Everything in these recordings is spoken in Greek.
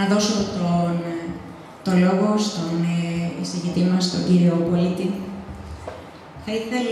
δώσω τον λόγο στον εισηγητή μας, τον κύριο Πολίτη. Θα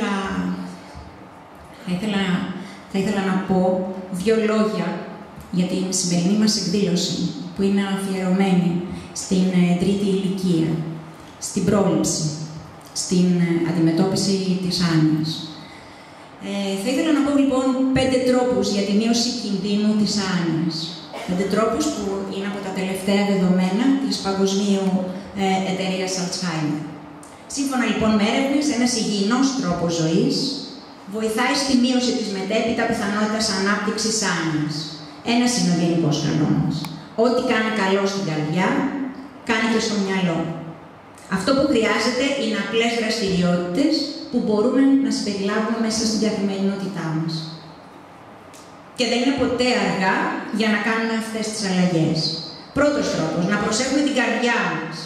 ήθελα να πω δύο λόγια για την σημερινή μας εκδήλωση, που είναι αφιερωμένη στην τρίτη ηλικία, στην πρόληψη, στην αντιμετώπιση της άνοιας. Θα ήθελα να πω λοιπόν 5 τρόπους για τη μείωση κινδύνου της άνοιας. 5 τρόπους που είναι από τα τελευταία δεδομένα της Παγκοσμίου Εταιρείας Alzheimer. Σύμφωνα λοιπόν με έρευνες, ένας υγιεινός τρόπος ζωής βοηθάει στη μείωση της μετέπειτα πιθανότητας ανάπτυξης άνοιας. Ένας είναι ο γενικός κανόνας. Ό,τι κάνει καλό στην καρδιά, κάνει και στο μυαλό. Αυτό που χρειάζεται είναι απλές δραστηριότητες που μπορούμε να συμπεριλάβουμε μέσα στην καθημερινότητά μας. Και δεν είναι ποτέ αργά για να κάνουμε αυτές τις αλλαγές. Πρώτος τρόπος, να προσέχουμε την καρδιά μας.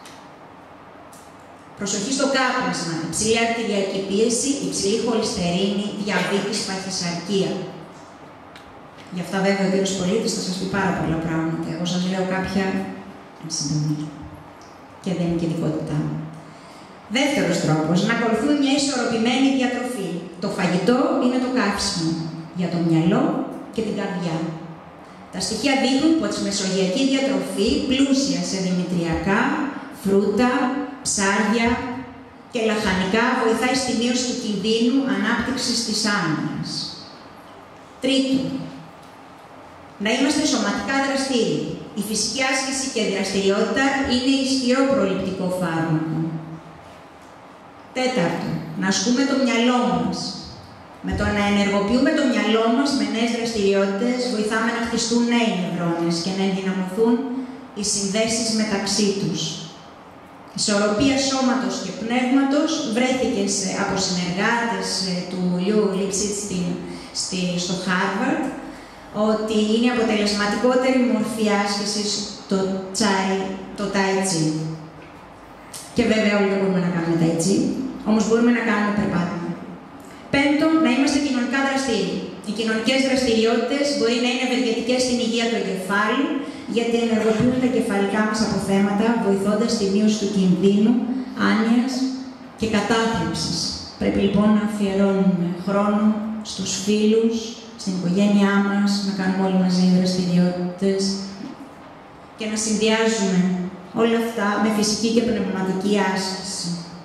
Προσοχή στο κάπνισμα, υψηλή αρτηριακή πίεση, υψηλή χολυστερίνη, διαβήτης, παχυσαρκία. Γι' αυτά βέβαια ο κύριος Πολίτης θα σας πει πάρα πολλά πράγματα. Εγώ σας λέω κάποια εν συντομία. Και δεν είναι και ειδικότητά μου. Δεύτερος τρόπος, να ακολουθούμε μια ισορροπημένη διατροφή. Το φαγητό είναι το καύσιμο για το μυαλό και την καρδιά. Τα στοιχεία δείχνουν πως η μεσογειακή διατροφή, πλούσια σε δημητριακά, φρούτα, ψάρια και λαχανικά, βοηθάει στη μείωση του κινδύνου ανάπτυξης της άνοιας. Τρίτον, να είμαστε σωματικά δραστήριοι. Η φυσική άσκηση και δραστηριότητα είναι ισχυρό προληπτικό φάρμακο. Τέταρτον, να ασκούμε το μυαλό μας. Με το να ενεργοποιούμε το μυαλό μας με νέες δραστηριότητες, βοηθάμε να χτιστούν νέοι νευρώνες και να ενδυναμωθούν οι συνδέσεις μεταξύ τους. Η ισορροπία σώματος και πνεύματος βρέθηκε από συνεργάτες του Λιου Λίψιτ στο Χάρβαρντ, ότι είναι η αποτελεσματικότερη μορφή άσκησης το Tai Chi. Και βέβαια όλοι δεν μπορούμε να κάνουμε Tai Chi, όμως μπορούμε να κάνουμε περπάτημα. Πέμπτον, να είμαστε κοινωνικά δραστήριοι. Οι κοινωνικές δραστηριότητες μπορεί να είναι ευεργετικές στην υγεία του εγκεφάλου, γιατί ενεργοποιούν τα κεφαλικά μας αποθέματα, βοηθώντας τη μείωση του κινδύνου, άνοιας και κατάθλιψης. Πρέπει λοιπόν να αφιερώνουμε χρόνο στους φίλους, στην οικογένειά μας, να κάνουμε όλοι μαζί δραστηριότητες και να συνδυάζουμε όλα αυτά με φυσική και πνευματική άσκηση.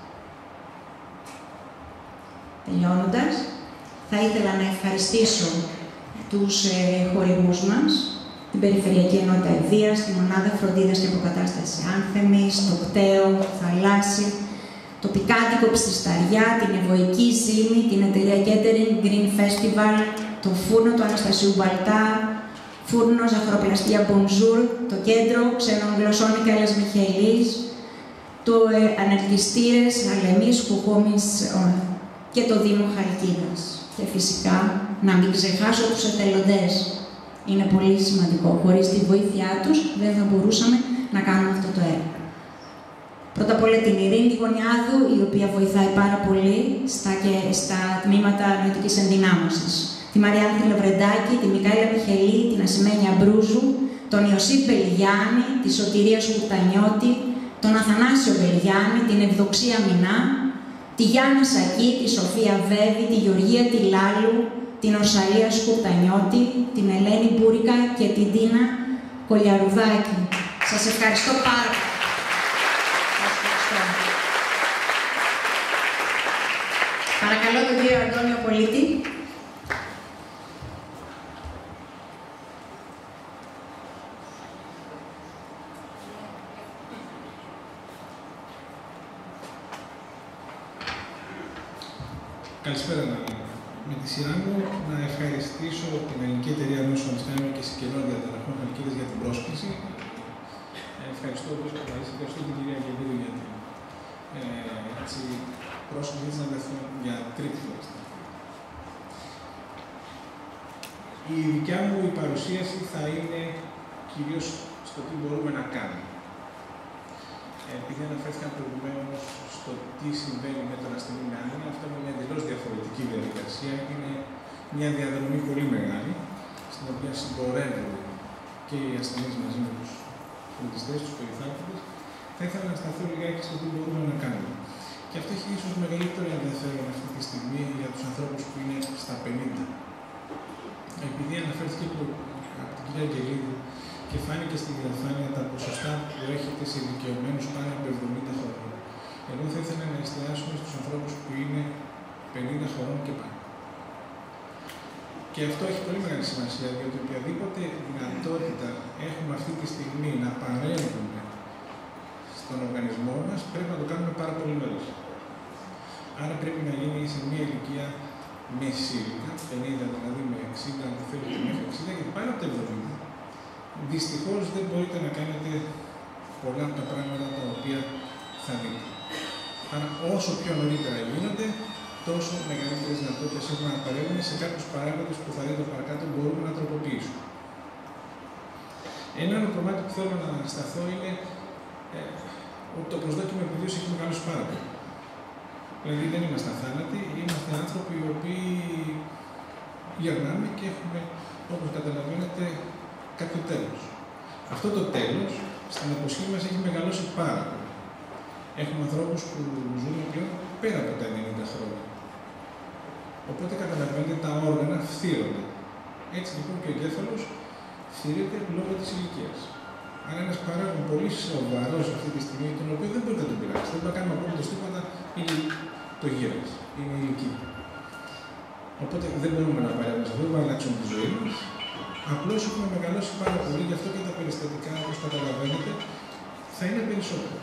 Τελειώνοντας, θα ήθελα να ευχαριστήσω τους χορηγούς μας, την Περιφερειακή Ενότητα Ιδείας, τη Μονάδα Φροντίδας και Αποκατάστασης Άνθεμης, το ΚΤΕΟ, το Θαλάσσι, το Πικάτικο Ψισταριά, την Ευωική Ζήμη, την εταιρεία Catering Green Festival, το Φούρνο του Αναστασίου Μπαλτά, Φούρνο Ζαχαροπλαστεία Bonjour, το Κέντρο Ξένων Γλωσσών Μικαέλας Μιχαηλής, το Ανελκυστήρες Αλεμής Κουκούμης και το Δήμο Χαλκίδας. Και φυσικά, να μην ξεχάσω τους εθελοντές. Είναι πολύ σημαντικό. Χωρίς τη βοήθειά τους δεν θα μπορούσαμε να κάνουμε αυτό το έργο. Πρώτα απ' όλα την Ειρήνη Γωνιάδου, η οποία βοηθάει πάρα πολύ στα τμήματα νοητικής ενδυνάμωσης. Τη Μαριάνθη Λαβρεντάκη, τη Μικαέλα Μιχαηλή, την Ασημένια Μπρούζου, τον Ιωσήφ Μπελιγιάννη, τη Σωτηρία Σκουρτανιώτη, τον Αθανάσιο Μπελιγιάννη, την Ευδοξία Μινά, τη Γιάννα Σακή, τη Σοφία Βέβη, τη Γεωργία Τιλάλου, την Ορσαλία Σκουρτανιώτη, την Ελένη Μπούρικα και την Τίνα Κολιαρουδάκη. Σας ευχαριστώ πάρα πολύ. Παρακαλώ τον κύριο Αντώνιο Πολίτη. Καλησπέρα. Με τη σειρά μου να ευχαριστήσω την Ελληνική Εταιρεία Νόσων Alzheimer και Συγγενών Διαταραχών Χαλκίδας για την πρόσκληση. Ευχαριστώ την κυρία Γεβίδου για την πρόσκληση της να βρεθώ για τρίτη φορά. Η δικιά μου η παρουσίαση θα είναι κυρίως στο τι μπορούμε να κάνουμε. Επειδή αναφέρθηκαν προηγουμένως στο τι συμβαίνει με τον ασθενή με άνοια, αυτό είναι μια εντελώς διαφορετική διαδικασία. Είναι μια διαδρομή πολύ μεγάλη, στην οποία συμπορεύονται και οι ασθενείς μαζί με τους φροντιστές, τους περιθάλπτες, θα ήθελα να σταθώ λιγάκι στο τι μπορούμε να κάνουμε. Και αυτό έχει ίσως μεγαλύτερο ενδιαφέρον αυτή τη στιγμή για τους ανθρώπους που είναι στα 50. Επειδή αναφέρθηκε από την κυρία Αγγελίδη και φάνηκε στην διαφάνεια τα ποσοστά που έχετε σε ηλικιωμένους πάνω από 70 χρόνια. Εγώ θα ήθελα να εστιάσουμε στους ανθρώπους που είναι 50 χρονών και πάνω. Και αυτό έχει πολύ μεγάλη σημασία, διότι οποιαδήποτε δυνατότητα έχουμε αυτή τη στιγμή να παρέμβουμε στον οργανισμό μας, πρέπει να το κάνουμε πάρα πολύ νωρίς. Άρα πρέπει να γίνει σε μια ηλικία μεσήλικα, 50 δηλαδή με 60, αν θέλετε μέχρι 60, γιατί πάνω από τα 70. Δυστυχώς δεν μπορείτε να κάνετε πολλά από τα πράγματα τα οποία θα δείτε. Άρα όσο πιο νωρίτερα γίνονται, τόσο μεγαλύτερες δυνατότητες έχουμε να παρέμβουμε σε κάποιους παράγοντες που θα δείτε παρακάτω μπορούμε να τροποποιήσουμε. Ένα άλλο κομμάτι που θέλω να σταθώ είναι ότι το προσδόκιμο επιβίωσης έχει μεγαλώσει πάρα πολύ. Δηλαδή δεν είμαστε αθάνατοι, είμαστε άνθρωποι οι οποίοι γερνάμε και έχουμε, όπως καταλαβαίνετε, κάποιο τέλος. Αυτό το τέλος στην εποχή μας έχει μεγαλώσει πάρα πολύ. Έχουμε ανθρώπους που ζουν πλέον πέρα από τα 90 χρόνια. Οπότε καταλαβαίνετε τα όργανα φθύρονται. Έτσι λοιπόν και ο εγκέφαλος φθύρεται λόγω της ηλικίας. Άρα ένας παράγον πολύ σοβαρός αυτή τη στιγμή, τον οποίο δεν μπορείτε να τον πειράξετε. Δεν μπορεί να κάνουμε απόλυτος τίποτα, είναι το γύρας, είναι η ηλικία. Οπότε δεν μπορούμε να παρέμβουμε, δεν μπορούμε να αλλάξουμε τη ζωή μας. Απλώς έχουμε μεγαλώσει πάρα πολύ, γι' αυτό και τα περιστατικά, όπως καταλαβαίνετε, θα είναι περισσότερα.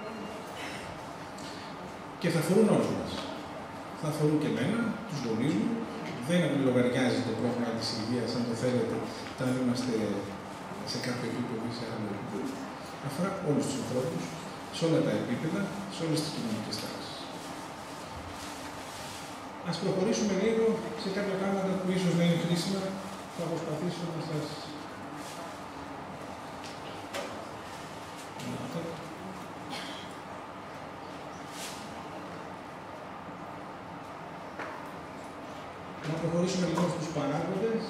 Και θα αφορούν όλους μας. Θα αφορούν και εμένα, τους γονείς μου. Δεν λογαριάζει το πρόβλημα της υγείας, αν το θέλετε, όταν είμαστε σε κάποιο επίπεδο ή σε άλλο επίπεδο. Αφορά όλους τους ανθρώπους, σε όλα τα επίπεδα, σε όλες τις κοινωνικές τάξεις. Ας προχωρήσουμε λίγο σε κάποια πράγματα που ίσως να είναι χρήσιμα. Θα προσπαθήσω να σας... Να προχωρήσουμε λοιπόν στους παράγοντες.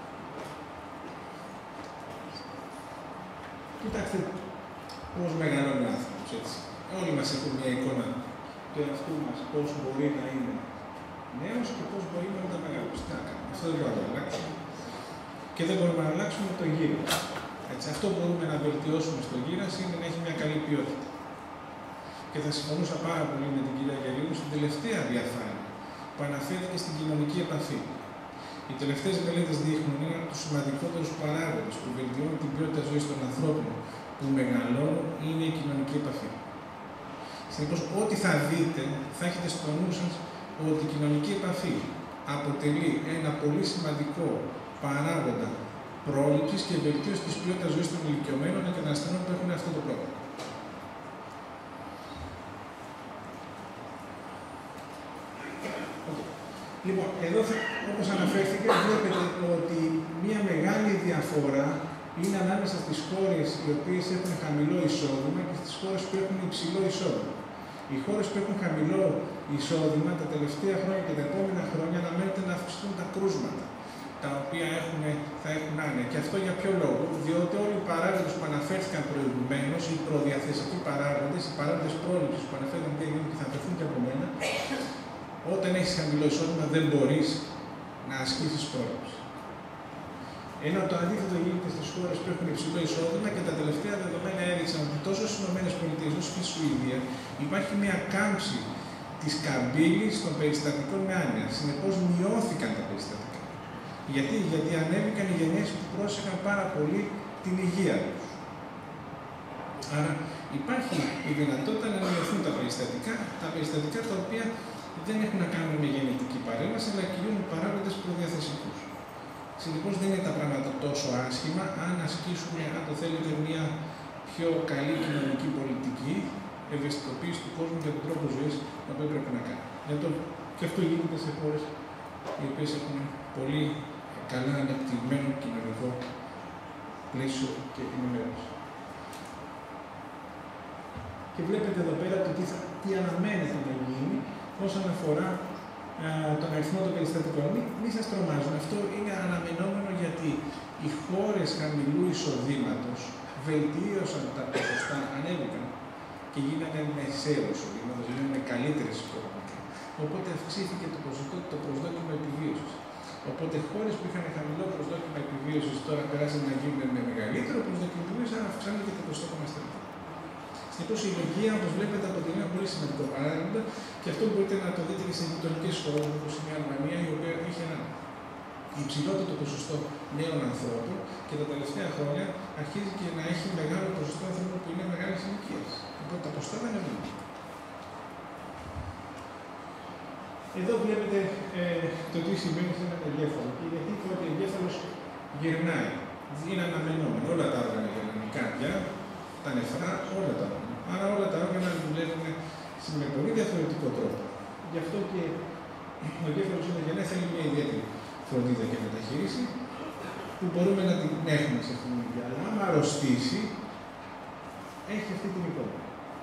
Κοιτάξτε πώς μεγαλώνει ο άνθρωπος, έτσι. Όλοι μας έχουν μια εικόνα του εαυτού μας, πώς μπορεί να είναι νέος και πώς μπορεί να είναι μεγάλος. Αυτό δεν μπορούμε να αλλάξουμε. Και δεν μπορούμε να αλλάξουμε το γύρο. Έτσι, αυτό που μπορούμε να βελτιώσουμε στο γύρας είναι να έχει μια καλή ποιότητα. Και θα συμφωνούσα πάρα πολύ με την κυρία Αγγελίδη στην τελευταία διαφάνεια που αναφέρθηκε στην κοινωνική επαφή. Οι τελευταίες μελέτες δείχνουν ένα από τους σημαντικότερους παράγοντες που βελτιώνουν την ποιότητα ζωής των ανθρώπων που μεγαλώνουν είναι η κοινωνική επαφή. Συνεπώς, ό,τι θα δείτε, θα έχετε στο νου σας ότι η κοινωνική επαφή αποτελεί ένα πολύ σημαντικό παράγοντα πρόληψης και βελτίωσης της ποιότητας ζωής των ηλικιωμένων και των ασθενών που έχουν αυτό το πρόβλημα. Λοιπόν, εδώ όπως αναφέρθηκε, βλέπετε ότι μια μεγάλη διαφορά είναι ανάμεσα στις χώρες οι οποίες έχουν χαμηλό εισόδημα και στις χώρες που έχουν υψηλό εισόδημα. Οι χώρες που έχουν χαμηλό εισόδημα τα τελευταία χρόνια και τα επόμενα χρόνια αναμένεται να αυξηθούν τα κρούσματα, τα οποία θα έχουν άνοια. Και αυτό για ποιο λόγο? Διότι όλοι οι παράγοντες που αναφέρθηκαν προηγουμένως, οι προδιαθεσικοί παράγοντες, οι παράγοντες πρόληψης που αναφέρθηκαν και θα αναφερθούν και από μένα, όταν έχεις χαμηλό εισόδημα δεν μπορείς να ασκήσεις πρόληψη. Ενώ το αντίθετο γίνεται στις χώρες που έχουν υψηλό εισόδημα και τα τελευταία δεδομένα έδειξαν ότι τόσο στις ΗΠΑ όσο και στη Σουηδία υπάρχει μια κάμψη της καμπύλης των περιστατικών με άνοια. Συνεπώς μειώθηκαν τα περιστατικά. Γιατί ανέβηκαν οι γενιές που πρόσεχαν πάρα πολύ την υγεία τους. Άρα υπάρχει η δυνατότητα να μειωθούν τα περιστατικά τα οποία δεν έχουν να κάνουν με γενετική παρέμβαση, αλλά κυρίως με παράγοντες προδιαθεσικούς. Συνεπώς δεν είναι τα πράγματα τόσο άσχημα αν ασκήσουμε, αν το θέλετε, μια πιο καλή κοινωνική πολιτική, ευαισθητοποίηση του κόσμου για τον τρόπο ζωής που πρέπει να κάνει. Και αυτό γίνεται σε χώρες οι οποίες έχουν πολύ καλά αναπτυγμένο κοινωνικό πλαίσιο και ενημέρωση. Και βλέπετε εδώ πέρα το τι αναμένεται να γίνει όσον αφορά τον αριθμό των περιστατικών. Μην σας τρομάζουν. Αυτό είναι αναμενόμενο γιατί οι χώρες χαμηλού εισοδήματος βελτίωσαν τα ποσοστά, ανέβηκαν και γίνανε μεσαίου εισοδήματος, γίνανε καλύτερες οικονομικά. Οπότε αυξήθηκε το προσδόκιμο επιβίωσης. Οπότε χώρες που είχαν χαμηλό προσδόκιμο επιβίωσης τώρα περάσαν να γίνουν με μεγαλύτερο προσδόκιμο επιβίωσης, αλλά αυξάνεται και το ποσοστό κομμαστρική. Συνεπώς η ηλικία, όπως βλέπετε, αποτελεί ένα πολύ σημαντικό παράδειγμα και αυτό μπορείτε να το δείτε και σε γειτονικές χώρες, όπως είναι η Αλβανία, η οποία είχε ένα υψηλότερο ποσοστό νέων ανθρώπων και τα τελευταία χρόνια αρχίζει και να έχει μεγάλο ποσοστό ανθρώπων που είναι μεγάλης ηλικίας. Οπότε τα ποσοστά δεν είναι. Εδώ βλέπετε το τι συμβαίνει σε έναν εγκέφαλο και γιατί ο εγκέφαλος γυρνάει. Είναι αναμενόμενο. Όλα τα όργανα γυρνάνε, η καρδιά, τα νεφρά, όλα τα όργανα. Άρα όλα τα όργανα δουλεύουν με πολύ διαφορετικό τρόπο. Γι' αυτό και ο εγκέφαλος όταν γεννάει θέλει μια ιδιαίτερη φροντίδα και μεταχείριση που μπορούμε να την έχουμε σε αυτήν την ηλικία. Αλλά άμα αρρωστήσει, έχει αυτή την εικόνα.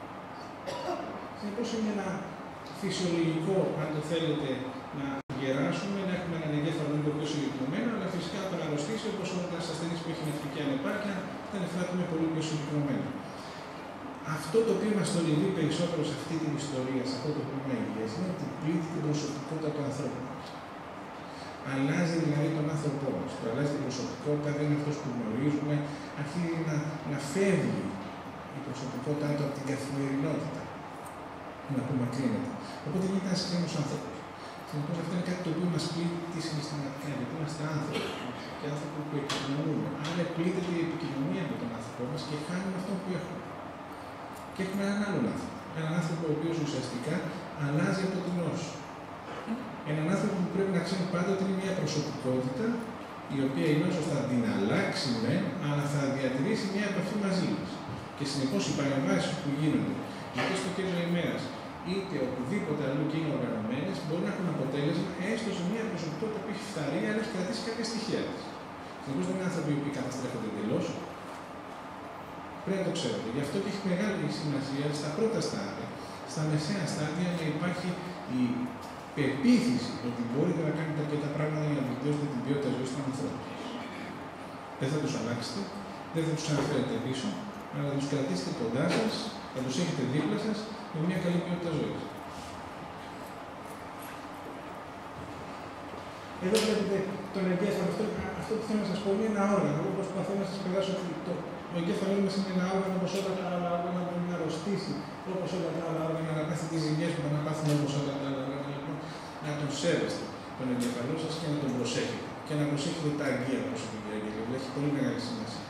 Συνεπώς είναι ένα φυσιολογικό, αν το θέλετε, να γεράσουμε, να έχουμε έναν εγκέφαλο λίγο πιο συγκεκριμένο, αλλά φυσικά όταν αρρωστήσει, όπως όλα τα ασθενείς που έχει νεφρική ανεπάρκεια, τα νεφρά του είναι πολύ πιο συγκεκριμένα. Αυτό το οποίο μας θορυβεί περισσότερο σε αυτή την ιστορία, σε αυτό το πρόβλημα υγείας, είναι ότι πλήττει την προσωπικότητα του ανθρώπου μας. Αλλάζει δηλαδή τον άνθρωπό μας. Το αλλάζει την προσωπικότητα, δεν είναι αυτός που γνωρίζουμε, αρχίζει να φεύγει η προσωπικότητά του από την καθημερινότητα. Να απομακρύνεται. Οπότε γίνεται ένας ξένος άνθρωπος. Συνεπώς αυτό είναι κάτι το οποίο μας πλήττει συναισθηματικά, γιατί είμαστε άνθρωποι και άνθρωποι που επικοινωνούμε. Άρα πλήττεται η επικοινωνία με τον άνθρωπό μας και χάνουμε αυτό που έχουμε. Και έχουμε έναν άλλον άνθρωπο. Έναν άνθρωπο ο οποίος ουσιαστικά αλλάζει από την νόσο. Έναν άνθρωπο που πρέπει να ξέρει πάντα ότι είναι μια προσωπικότητα η οποία η νόσος θα την αλλάξει αλλά θα διατηρήσει μια επαφή μαζί μας. Και συνεπώς οι παρεμβάσεις που γίνονται είτε στο κέντρο ημέρας, είτε οπουδήποτε αλλού και είναι οργανωμένες, μπορεί να έχουν αποτέλεσμα έστω σε μια προσωπικότητα που έχει φθαρεί, αλλά έχει κρατήσει κάποια στοιχεία της. Συνεπώς δεν είναι άνθρωποι οι οποίοι καταστρέφονται εντελώς. Πρέπει να το ξέρετε. Γι' αυτό και έχει μεγάλη σημασία στα πρώτα στάδια, στα μεσαία στάδια, να υπάρχει η πεποίθηση ότι μπορείτε να κάνετε αρκετά πράγματα για να βελτιώσετε την ποιότητα ζωής των ανθρώπων. Δεν θα τους αλλάξετε, δεν θα τους αναφέρετε πίσω, αλλά θα τους κρατήσετε κοντά σας, θα τους έχετε δίπλα σας με μια καλή ποιότητα ζωής. Εδώ βλέπετε τον εγκέφαλο. Αυτό που θέλω να σας πω είναι ένα όργανο. Εγώ προσπαθώ να σας περάσω ότι ο εγκέφαλος μας είναι ένα όργανο όπως όλα τα άλλα όργανα μπορεί να αρρωστήσει, όπως όλα τα άλλα όργανα να πάθει τις ζημιές που να πάθουν όπως όλα τα άλλα όργανα. Λοιπόν, να τον σέβεστε τον εγκέφαλό σας και να τον προσέχετε. Και να προσέχετε τα αγκαία προσωπικά εγκέφαλα. Έχει πολύ μεγάλη σημασία.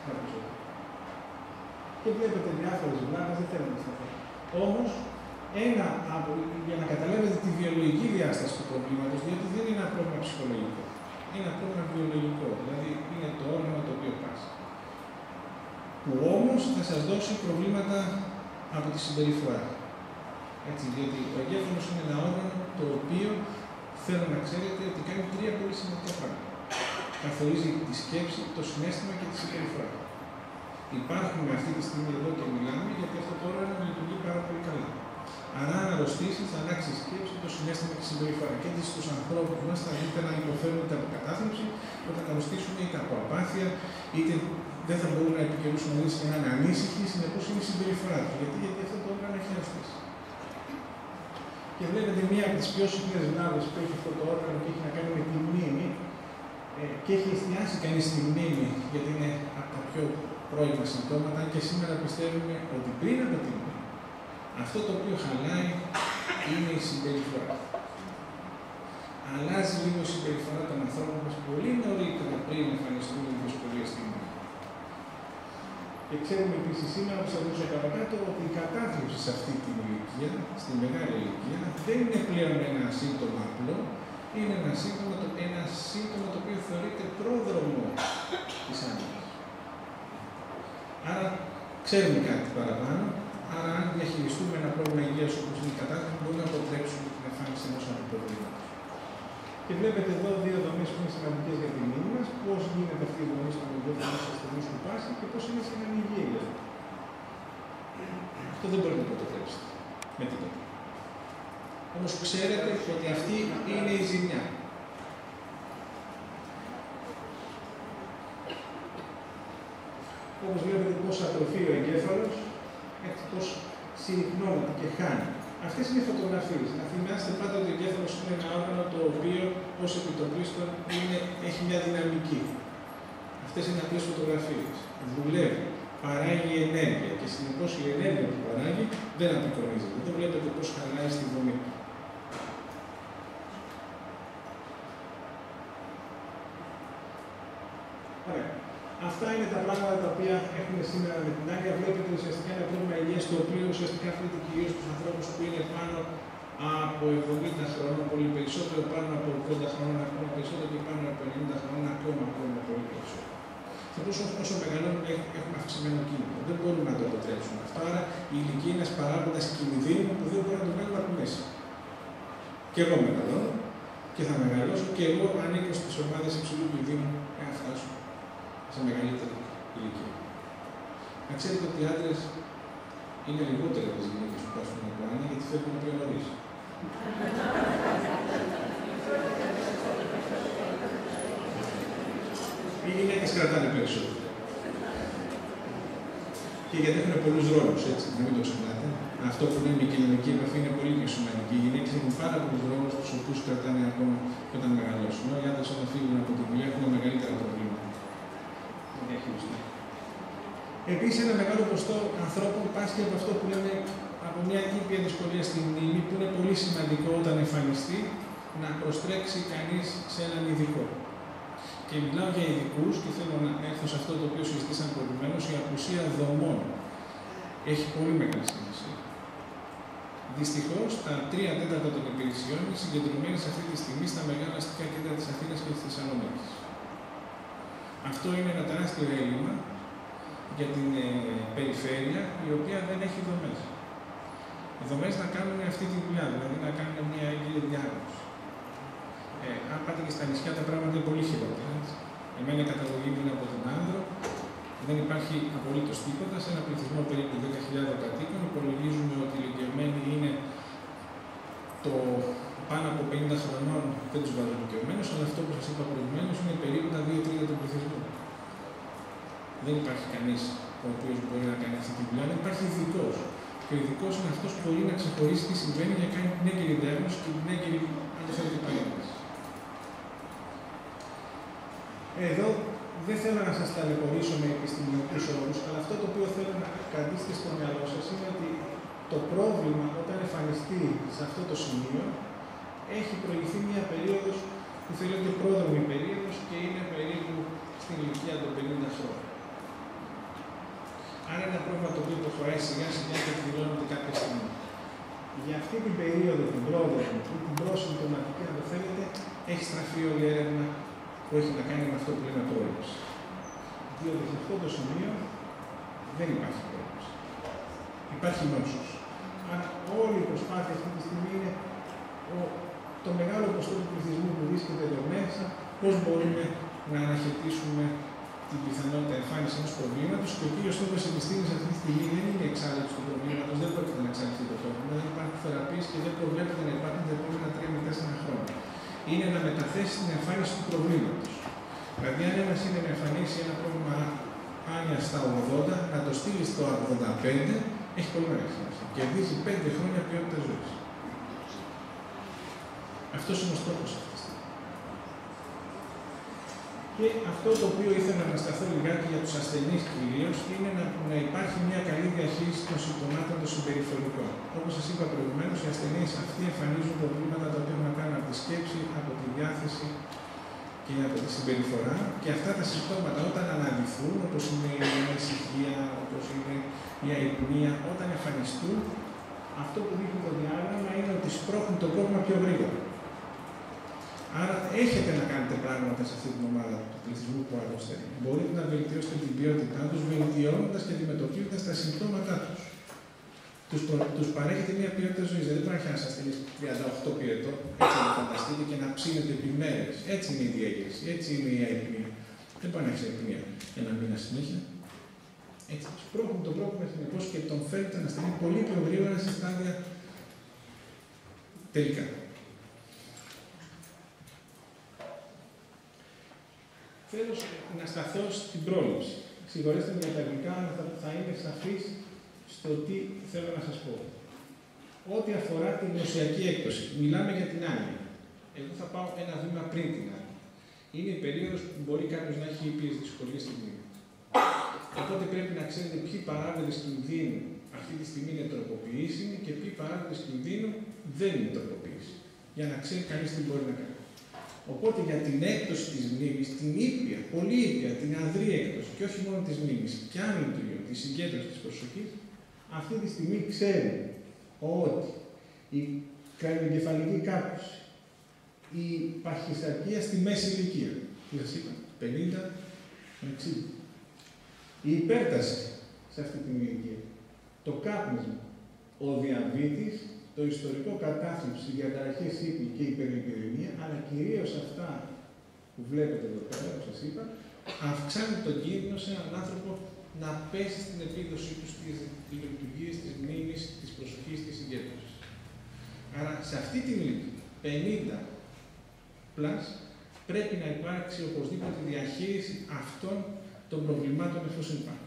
Και βλέπετε διάφορες βλάβες, δεν θέλω να σας πω. Όμως, για να καταλάβετε τη βιολογική διάσταση του προβλήματος, διότι δεν είναι ένα πρόβλημα ψυχολογικό. Είναι ένα πρόβλημα βιολογικό, δηλαδή είναι το όργανο το οποίο πάσει. Που όμως θα σας δώσει προβλήματα από τη συμπεριφορά. Έτσι, διότι ο εγκέφαλος είναι ένα όργανο το οποίο θέλω να ξέρετε ότι κάνει τρία πολύ σημαντικά πράγματα. Καθορίζει τη σκέψη, το συναίσθημα και τη συμπεριφορά. Υπάρχουμε αυτή τη στιγμή εδώ και μιλάμε γιατί αυτό το όργανο λειτουργεί πάρα πολύ καλά. Άρα, αν αρρωστήσει, θα αλλάξει η σκέψη, το συναίσθημα και τη συμπεριφορά. Και έτσι στους ανθρώπους μας θα δείτε να υποφέρουν είτε από κατάθλιψη, όταν αρρωστήσουν είτε από απάθεια, είτε δεν θα μπορούν να επικοινωνήσουν μαζί και να είναι ανήσυχοι, συνεπώς είναι η συμπεριφορά τους. Γιατί αυτό το όργανο έχει αρρωστήσει. Και βλέπετε μία από τις πιο συχνές βλάβες που έχει αυτό το όργανο και έχει να κάνει με τη μνήμη, και έχει εστιάσει κανείς στη μνήμη, γιατί είναι από τα πιο πρώιμα συμπτώματα, και σήμερα πιστεύουμε ότι πριν από τη μνήμη, αυτό το οποίο χαλάει είναι η συμπεριφορά. Αλλάζει λίγο η συμπεριφορά των ανθρώπων μας πολύ νωρίτερα πριν εμφανιστούν οι δυσκολίες στη μνήμη. Και ξέρουμε επίσης σήμερα, όπως θα δούμε παρακάτω, ότι η κατάθλιψη σε αυτή την ηλικία, στη μεγάλη ηλικία, δεν είναι πλέον ένα σύμπτωμα απλό, είναι ένα σύμπτωμα το οποίο θεωρείται πρόδρομο της άνοιας. Άρα, ξέρουμε κάτι παραπάνω, άρα αν διαχειριστούμε ένα πρόβλημα υγείας όπως είναι η κατάθλιψη, μπορούμε να αποτρέψουμε την εμφάνιση ενός άλλου προβλήματος. Και βλέπετε εδώ δύο δομές που είναι σημαντικές για τη μνήμη μας, πώς γίνεται αυτή η δομή στον εγκέφαλο στις στιγμές που πάσει και πώς είναι στην υγεία. Αυτό δεν μπορείτε να το αποτρέψετε με τίποτα. Όμως ξέρετε ότι αυτή είναι η ζημιά. Όπως βλέπετε πώς ατροφεί ο εγκέφαλος, έτσι πώς συρρυκνώνεται και χάνει. Αυτές είναι οι φωτογραφίες. Να θυμάστε πάντα ότι ο εγκέφαλος είναι ένα όργανο το οποίο ως επιτοπλίστων έχει μια δυναμική. Αυτές είναι απλές φωτογραφίες. Δουλεύει, παράγει ενέργεια και συνεπώς η ενέργεια που παράγει δεν απεικονίζεται. Δεν βλέπετε πώς χαλάει στη δομή. Ωραία. Αυτά είναι τα πράγματα τα οποία έχουμε σήμερα με την άγρια. Βλέπετε ουσιαστικά ένα πρόβλημα υγείας το οποίο ουσιαστικά αφορά κυρίως τους ανθρώπους που είναι πάνω από 70 χρόνια, πολύ περισσότερο, πάνω από 80 χρόνια, ακόμα περισσότερο και πάνω από 90 χρόνια, ακόμα πολύ περισσότερο. Συνεπώς, όσο μεγαλώνουμε, έχουμε αυξημένο κίνδυνο. Δεν μπορούμε να το αποτρέψουμε αυτό. Άρα, η ηλικία είναι ένας παράγοντας κινδύνου που δεν μπορούμε να το βγάλουμε από μέσα. Και εγώ μεγαλώνω και θα μεγαλώσω και εγώ ανήκω στις ομάδες υψηλού κινδύνου να φτάσω σε μεγαλύτερη ηλικία. Να ξέρετε ότι οι άντρες είναι λιγότεροι από τις γυναίκες που πάσουν από άνοια γιατί φεύγουν πιο νωρίς. Οι γυναίκες κρατάνε περισσότερο. Και γιατί έχουν πολλούς ρόλους, έτσι, να μην το ξεχνάτε. Αυτό που λέμε η κοινωνική επαφή είναι πολύ πιο σημαντική. Οι γυναίκες έχουν πάρα πολλούς ρόλους, τους οποίους κρατάνε ακόμα και όταν μεγαλώσουν. Οι άντρες όταν φύγουν από τη δουλειά έχουν μεγαλύτερα προβλήματα. Επίσης, ένα μεγάλο ποσοστό ανθρώπων πάσχει από αυτό που λέμε από μια ήπια δυσκολία στη μνήμη, που είναι πολύ σημαντικό όταν εμφανιστεί να προστρέξει κανείς σε έναν ειδικό. Και μιλάω για ειδικούς και θέλω να έρθω σε αυτό το οποίο συζητήσαμε προηγουμένως, η απουσία δομών. Έχει πολύ μεγάλη σημασία. Δυστυχώς, τα 3/4 των υπηρεσιών είναι συγκεντρωμένες αυτή τη στιγμή στα μεγάλα αστικά κέντρα της Αθήνας και της Θεσσαλονίκης. Αυτό είναι ένα τεράστιο έλλειμμα για την περιφέρεια, η οποία δεν έχει δομές. Οι δομές να κάνουν αυτή τη δουλειά, δηλαδή να κάνουν μια έγκυρη διάγνωση. Αν πάτε και στα νησιά, τα πράγματα είναι πολύ χειρότερα. Εμένα η καταγωγή μου είναι από την Άνδρο, δεν υπάρχει απολύτως τίποτα. Σε ένα πληθυσμό περίπου 10.000 κατοίκων, υπολογίζουμε ότι οι ηλικιωμένοι είναι το πάνω από 50 χρονών, δεν τους βάζω ηλικιωμένους, αλλά αυτό που σας είπα προηγουμένως είναι περίπου τα 2/3 του πληθυσμού. Δεν υπάρχει κανείς ο οποίος μπορεί να κάνει αυτή τη δουλειά, δεν υπάρχει ειδικός. Και ο ειδικός είναι αυτός που μπορεί να ξεχωρίσει τι συμβαίνει για να κάνει την έγκαιρη διάγνωση και την έγκαιρη, αν το θέλετε, παρέμβαση. Εδώ δεν θέλω να σας ταλαιπωρήσω με επιστημονικούς όρους, αλλά αυτό το οποίο θέλω να κρατήσετε στο μυαλό σας είναι ότι το πρόβλημα όταν εμφανιστεί σε αυτό το σημείο έχει προηγηθεί μια περίοδος που θεωρείται πρόδρομη περίοδος και είναι περίπου στην ηλικία των 50 χρόνων. Άρα είναι ένα πρόβλημα το οποίο προχωράει σιγά σιγά και εκδηλώνεται κάποια στιγμή. Για αυτή την περίοδο, την πρόδρομη ή την προσυμπτωματική, αν το θέλετε, έχει στραφεί όλη η έρευνα που έχει να κάνει με αυτό που λέμε πρόληψη. Διότι σε αυτό το σημείο δεν υπάρχει πρόληψη. Υπάρχει νόσος. Άρα όλη η προσπάθεια αυτή τη στιγμή είναι το μεγάλο ποσοστό του πληθυσμού που βρίσκεται εδώ μέσα, πώς μπορούμε να αναχαιτήσουμε την πιθανότητα εμφάνιση ενός προβλήματος και ο κύριος στόχος της επιστήμης αυτή τη στιγμή δεν είναι η εξάλληψη του προβλήματος, δεν πρόκειται να εξαλειφθεί το πρόβλημα, δεν υπάρχουν θεραπείες και δεν προβλέπεται να υπάρχουν τα επόμενα 3 με 4 χρόνια. Είναι να μεταθέσει την εμφάνιση του προβλήματος. Δηλαδή, αν ένας είναι να εμφανίσει ένα πρόβλημα άνοια στα 80, να το στείλει στο 85, έχει πολύ μεγάλη σημασία. Κερδίζει 5 χρόνια ποιότητα ζωής. Αυτός είναι ο στόχος αυτή τη στιγμή. Και αυτό το οποίο ήθελα να σταθώ λιγάκι για τους ασθενείς κυρίως είναι να υπάρχει μια καλή διαχείριση των συμπτωμάτων των συμπεριφορικών. Όπως σας είπα προηγουμένως, οι ασθενείς αυτοί εμφανίζουν προβλήματα τα οποία έχουν να κάνουν από τη σκέψη, από τη διάθεση και από τη συμπεριφορά. Και αυτά τα συμπτώματα όταν αναδυθούν, όπως είναι η ανησυχία, όπως είναι η αϊπνία, όταν εμφανιστούν, αυτό που δείχνει το διάγραμμα είναι ότι σπρώχνουν το πρόβλημα πιο γρήγορα. Άρα έχετε να κάνετε πράγματα σε αυτή την ομάδα του πληθυσμού που αρρωσταίνει. Μπορείτε να βελτιώσετε την ποιότητά τους, βελτιώνοντας και αντιμετωπίζοντας τα συμπτώματά τους. Τους παρέχετε μια ποιότητα ζωής. Δεν υπάρχει ένας ασθενής 38 πυρετό, έτσι να φανταστείτε και να ψήνετε επί μέρες. Έτσι είναι η διέγερση, έτσι είναι η αϊπνία. Δεν πάει να έχει αϊπνία ένα μήνα συνέχεια. Έτσι, σπρώχνουν το πρόβλημα συνεπώς και τον φέρνετε να στείλει πολύ πιο γρήγορα σε στάδια Τελικά. Θέλω να σταθώ στην πρόληψη. Συγχωρέστε με για τα αγγλικά, αλλά θα είμαι σαφής στο τι θέλω να σας πω. Ό,τι αφορά την νοσιακή έκπτωση, μιλάμε για την άνοια. Εγώ θα πάω ένα βήμα πριν την άνοια. Είναι η περίοδος που μπορεί κάποιος να έχει ήπιες δυσκολίες στην μνήμη. Οπότε πρέπει να ξέρετε ποιοι παράγοντες κινδύνου αυτή τη στιγμή είναι τροποποιήσιμοι και ποιοι παράγοντες κινδύνου δεν είναι τροποποιήσιμοι. Για να ξέρει κανείς τι μπορεί να κάνει. Οπότε για την έκπτωση της μνήμης, την ήπια, πολύ ήπια, την αδρή έκπτωση και όχι μόνο της μνήμης, και άλλο τριό, τη συγκέντρωση της προσοχής, αυτή τη στιγμή ξέρει ότι η κρανιοεγκεφαλική κάπωση, η παχυσαρκία στη μέση ηλικία, τι σας είπα, 50 με 60, η υπέρταση σε αυτή την ηλικία, το κάπνισμα, ο διαβήτης, το ιστορικό κατάθλιψη, οι διαταραχές ύπνου και η υπερλιπιδεμία, αλλά κυρίως αυτά που βλέπετε εδώ πέρα, όπως σας είπα, αυξάνει τον κίνδυνο σε έναν άνθρωπο να πέσει στην επίδοσή του στις λειτουργίες της μνήμης, της προσοχής, της συγκέντρωσης. Άρα, σε αυτή την ηλικία, 50 πλάς, πρέπει να υπάρξει οπωσδήποτε διαχείριση αυτών των προβλημάτων εφόσον υπάρχουν.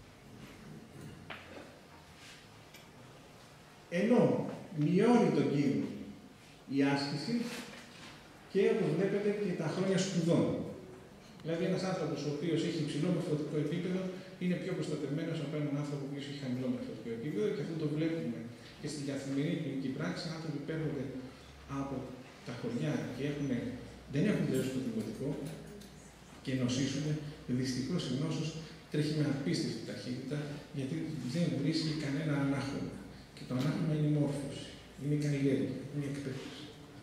Ενώ μειώνει τον κίνδυνο η άσκηση και, όπως βλέπετε, και τα χρόνια σπουδών. Δηλαδή, ένας άνθρωπος ο οποίος έχει υψηλό μορφωτικό επίπεδο είναι πιο προστατευμένος από έναν άνθρωπο που έχει χαμηλό μορφωτικό επίπεδο και αυτό το βλέπουμε και στην καθημερινή κλινική πράξη. Άνθρωποι που παίρνονται από τα χωριά και δεν έχουν τελειώσει το δημοτικό και νοσήσουν, δυστυχώς η νόσος τρέχει με απίστευτη ταχύτητα γιατί δεν βρίσκει κανένα ανάχρωμα. Και το ανάχρωμα είναι η μόρφωση, είναι η καλλιέργεια, είναι η εκπαίδευση.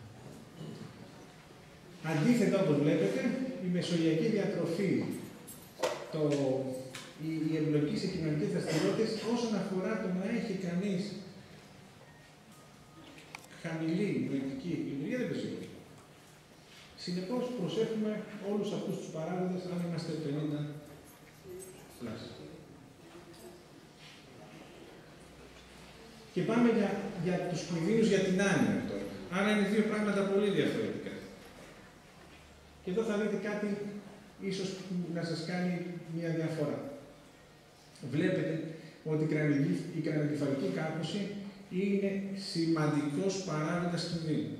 Αντίθετα, όπως βλέπετε, η μεσογειακή διατροφή, η εμπλοκή σε κοινωνικές δραστηριότητες όσον αφορά το να έχει κανείς χαμηλή νοητική λειτουργία δεν παίζει ρόλο. Συνεπώς, προσέχουμε όλους αυτούς τους παράγοντες αν είμαστε 50 πλάς. Και πάμε για τους κινδύνους για την άνοια τώρα. Άρα είναι δύο πράγματα πολύ διαφορετικά. Και εδώ θα δείτε κάτι ίσως που να σας κάνει μια διαφορά. Βλέπετε ότι η κρανιοεγκεφαλική κάπωση είναι σημαντικός παράγοντας κινδύνου.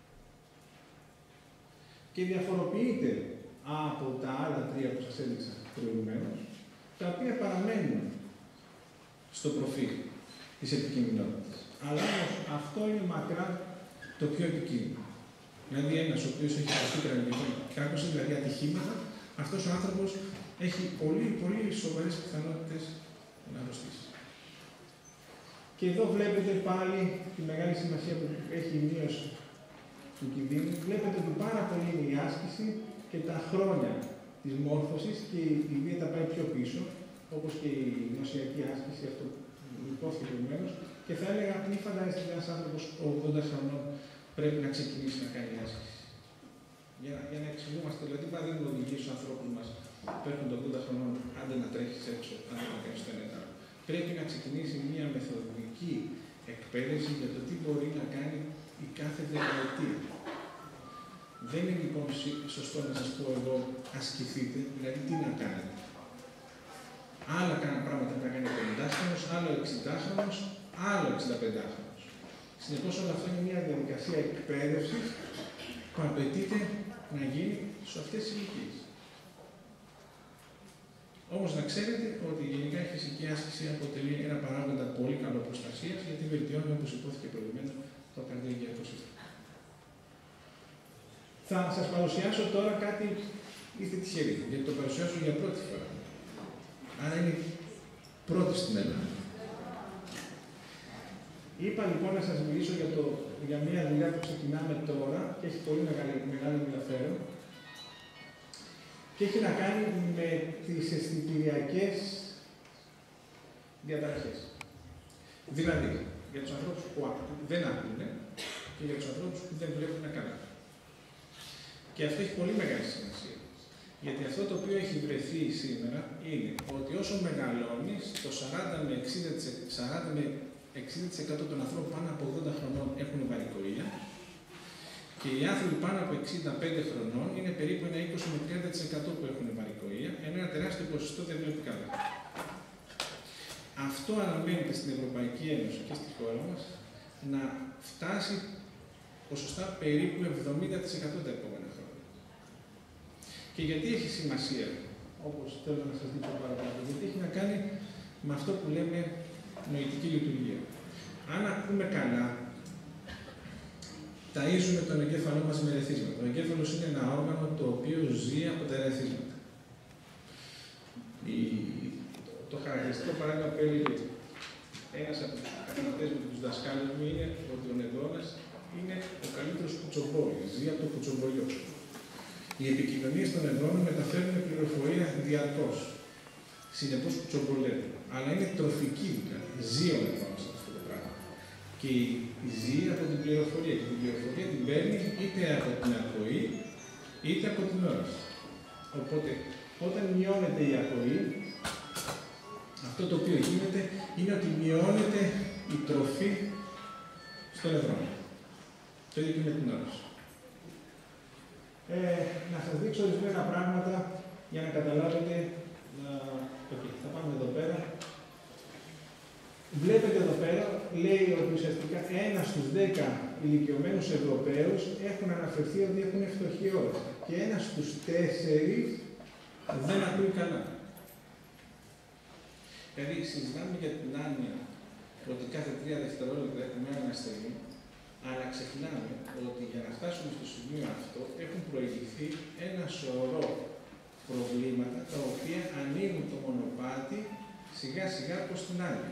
Και διαφοροποιείται από τα άλλα τρία που σας έδειξα προηγουμένως, τα οποία παραμένουν στο προφίλ της επικίνδυνοτητας. Αλλά όμως αυτό είναι μακρά το πιο επικίνδυνο. Δηλαδή, ένας ο οποίος έχει αυτή την κρανιοεγκεφαλική κάπωση, δηλαδή ατυχήματα, αυτός ο άνθρωπος έχει πολύ, πολύ σοβαρές πιθανότητες να αρρωστήσει. Και εδώ βλέπετε πάλι τη μεγάλη σημασία που έχει η μείωση του κινδύνου. Βλέπετε ότι πάρα πολύ είναι η άσκηση και τα χρόνια της μόρφωσης και η βία πάει πιο πίσω, όπως και η νοσιακή άσκηση, αυτό που υπόθηκε προηγουμένως. Και θα έλεγα, μην φαντάζεστε ένας άνθρωπος 80 χρονών πρέπει να ξεκινήσει να κάνει άσκηση. Για να εξηγούμαστε, δηλαδή, πάντα δίνουμε οδηγίες στους ανθρώπους μας που έχουν το 80 χρονών, άντε να τρέχεις έξω, άντε να κάνεις το ένα τ' άλλο. Πρέπει να ξεκινήσει μια μεθοδική εκπαίδευση για το τι μπορεί να κάνει η κάθε δεκαετία. Δεν είναι λοιπόν σωστό να σας πω εδώ ασκηθείτε, δηλαδή τι να κάνετε. Άλλα πράγματα πρέπει να κάνει ο 50χρονος, άλλο 60χρονος, άλλο 65χρονος. Συνεπώς όλα αυτά είναι μια διαδικασία εκπαίδευσης που απαιτείται να γίνει σε αυτές τις ηλικίες. Όμως να ξέρετε ότι γενικά η φυσική άσκηση αποτελεί ένα παράγοντα πολύ καλό προστασίας γιατί βελτιώνει, όπως υπόθηκε προηγουμένως, το καρδιογειακό σύστημα. Θα σας παρουσιάσω τώρα κάτι, είστε τυχεροί, γιατί το παρουσιάσω για πρώτη φορά. Άρα είναι πρώτη στην Ελλάδα. Είπα λοιπόν να σας μιλήσω για μια δουλειά που ξεκινάμε τώρα και έχει πολύ μεγάλο ενδιαφέρον και έχει να κάνει με τις αισθητηριακές διαταραχές. Δηλαδή, για τους ανθρώπους που δεν ακούνε και για τους ανθρώπους που δεν βλέπουν καλά. Και αυτό έχει πολύ μεγάλη σημασία. Γιατί αυτό το οποίο έχει βρεθεί σήμερα είναι ότι όσο μεγαλώνεις, το 40 με 60% των ανθρώπων πάνω από 80 χρονών έχουν βαρικορία Και οι άνθρωποι πάνω από 65 χρονών είναι περίπου ένα 20 με 30% που έχουν βαρικοεία, ενώ ένα τεράστιο ποσοστό δεν βλέπει καλά. Αυτό αναμένεται στην Ευρωπαϊκή Ένωση και στη χώρα μας να φτάσει ποσοστά περίπου 70% τα επόμενα χρόνια. Και γιατί έχει σημασία, όπως θέλω να σας δείξω παραπάνω, γιατί έχει να κάνει με αυτό που λέμε νοητική λειτουργία. Αν ακούμε καλά, ταΐζουμε τον εγκέφαλό μας με ερεθίσματα. Ο εγκέφαλος είναι ένα όργανο το οποίο ζει από τα ερεθίσματα. Το χαρακτηριστικό παράδειγμα που έλεγε ένας από τους καθηγητές μου, τους δασκάλους μου, είναι ότι ο νευρώνας είναι ο καλύτερος κουτσομπόλης, ζει από το κουτσομπολιό. Οι επικοινωνίες των νευρώνων μεταφέρουν πληροφορία διαρκώς. Συνεπώς κουτσομπολεύουν. Αλλά είναι τροφική δουλειά. Ζει ο νευρώνας αυτό το πράγμα. Και ζει από την πληροφορία. Και την πληροφορία την παίρνει είτε από την ακοή, είτε από την όραση. Οπότε, όταν μειώνεται η ακοή, αυτό το οποίο γίνεται είναι ότι μειώνεται η τροφή στο νευρώνο. Το ίδιο και με την όραση. Να σας δείξω ορισμένα πράγματα για να καταλάβετε. Θα πάμε εδώ πέρα. Βλέπετε εδώ πέρα, λέει ότι ουσιαστικά 1 στους 10 ηλικιωμένους Ευρωπαίους έχουν αναφερθεί ότι έχουν φτωχή όραση. Και 1 στους 4 δεν ακούει καλά. Δηλαδή, συζητάμε για την άνοια ότι κάθε 3 δευτερόλεπτα έχουμε έναν ασθενή, αλλά ξεχνάμε ότι για να φτάσουμε στο σημείο αυτό έχουν προηγηθεί ένα σωρό προβλήματα τα οποία ανοίγουν το μονοπάτι σιγά σιγά προς την άνοια.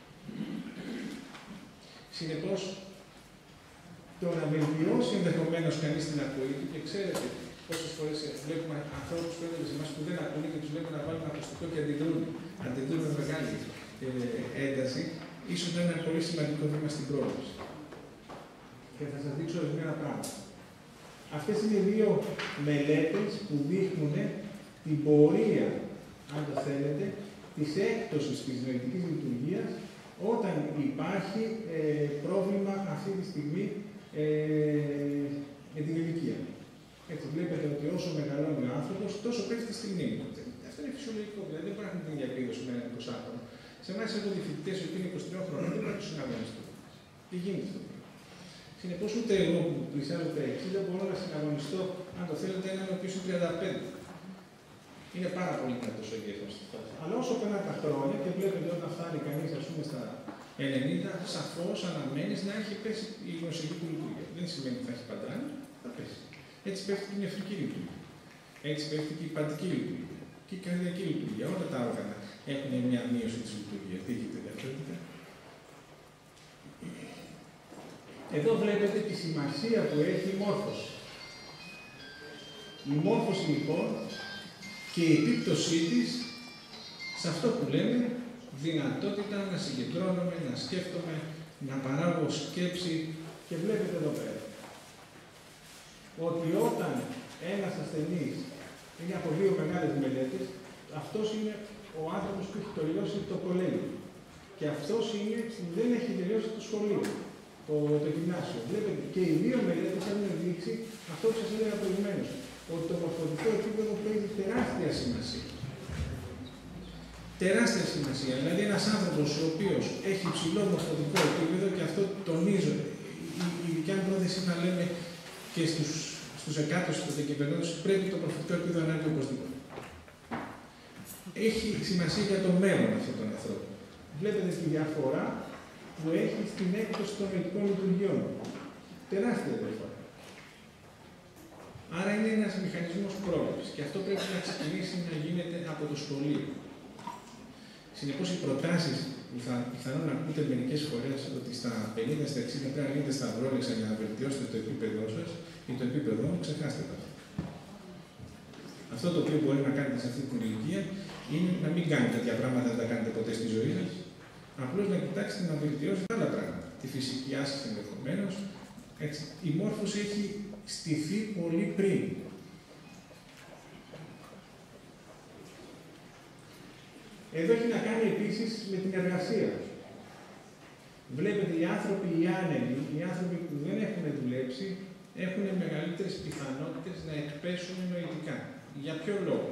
Συνεπώς, το να βελτιώσει ενδεχομένως κανείς την ακοή του, και ξέρετε πόσες φορές βλέπουμε ανθρώπους που έρχονται σε εμάς που δεν ακούνε και τους λέμε να βάλουν ακουστικό και αντιδρούν με μεγάλη ένταση, ίσως να είναι ένα πολύ σημαντικό βήμα στην πρόληψη. Και θα σας δείξω ορισμένα πράγματα. Αυτές είναι 2 μελέτες που δείχνουν την πορεία, αν το θέλετε, της έκπτωσης της νοητικής λειτουργίας όταν υπάρχει πρόβλημα αυτή τη στιγμή με την ηλικία. Έτσι, βλέπετε ότι όσο μεγαλώνει ο άνθρωπος, τόσο πέφτει στη μνήμη του. Αυτό είναι φυσιολογικό, δηλαδή δεν υπάρχει την ίδια επίδοση με έναν 20χρονο. Σε εμάς έχω φοιτητές ότι είναι 23 χρόνια, δεν πρέπει να συναγωνιστώ. Τι γίνεται αυτό? Συνεπώς, ούτε εγώ που πλησιάζω τα 60 μπορώ να συναγωνιστώ, αν το θέλετε, έναν ο οποίος είναι 35. Είναι πάρα πολύ δυνατός ο εγκέφαλος στη φάση. Αλλά όσο περνάνε τα χρόνια και βλέπετε όταν φτάνει κανείς, ας πούμε, στα 90, σαφώς αναμένεις να έχει πέσει η γνωσιακή του λειτουργία. Δεν σημαίνει ότι θα έχει παντράνει, θα πέσει. Έτσι πέφτει και η νεφρική λειτουργία. Έτσι πέφτει και η υπατική λειτουργία. Και η καρδιακή λειτουργία. Όλα τα όργανα έχουν μια μείωση της λειτουργίας. Τι γίνεται διαφορετικά? Εδώ βλέπετε τη σημασία που έχει η μόρφωση. Η μόρφωση λοιπόν και η επίπτωσή της σε αυτό που λέμε δυνατότητα να συγκεντρώνομαι, να σκέφτομαι, να παράγω σκέψη. Και βλέπετε εδώ πέρα ότι όταν ένας ασθενής είναι από 2 μεγάλες μελέτες, αυτός είναι ο άνθρωπος που έχει τελειώσει το κολέγιο. Και αυτός είναι που δεν έχει τελειώσει το σχολείο, το γυμνάσιο. Βλέπετε, και οι 2 μελέτες έχουν δείξει αυτό που σας έλεγα προηγουμένως, ότι το μορφωτικό επίπεδο παίζει τεράστια σημασία. Τεράστια σημασία. Δηλαδή, ένας άνθρωπος ο οποίος έχει υψηλό μορφωτικό επίπεδο, και αυτό τονίζω, η δικιά μου πρόθεση να λέμε και στους εκάτοστους των διακυβερνώντες, πρέπει το μορφωτικό επίπεδο να είναι οπωσδήποτε. Έχει σημασία για το μέλλον αυτών των ανθρώπων. Βλέπετε τη διαφορά που έχει στην έκπτωση των νοητικών λειτουργιών. Τεράστια διαφορά. Άρα είναι ένας μηχανισμός πρόληψης και αυτό πρέπει να ξεκινήσει να γίνεται από το σχολείο. Συνεπώς, οι προτάσεις που θα πιθανόν να ακούτε μερικές φορές ότι στα 50, στα 60 πρέπει να γίνετε σταυρόλεξα για να βελτιώσετε το επίπεδό σας ή το επίπεδό μου, ξεχάστε τα. Αυτό το οποίο μπορεί να κάνετε σε αυτή την ηλικία είναι να μην κάνετε τέτοια πράγματα, δεν τα κάνετε ποτέ στη ζωή σας. Απλώς να κοιτάξετε να βελτιώσετε άλλα πράγματα. Τη φυσική άσκηση ενδεχομένως. Η μόρφωση έχει στηθεί πολύ πριν. Εδώ έχει να κάνει επίσης με την εργασία. Βλέπετε οι άνθρωποι, οι άνεργοι, οι άνθρωποι που δεν έχουν δουλέψει, έχουν μεγαλύτερες πιθανότητες να εκπέσουν νοητικά. Για ποιο λόγο?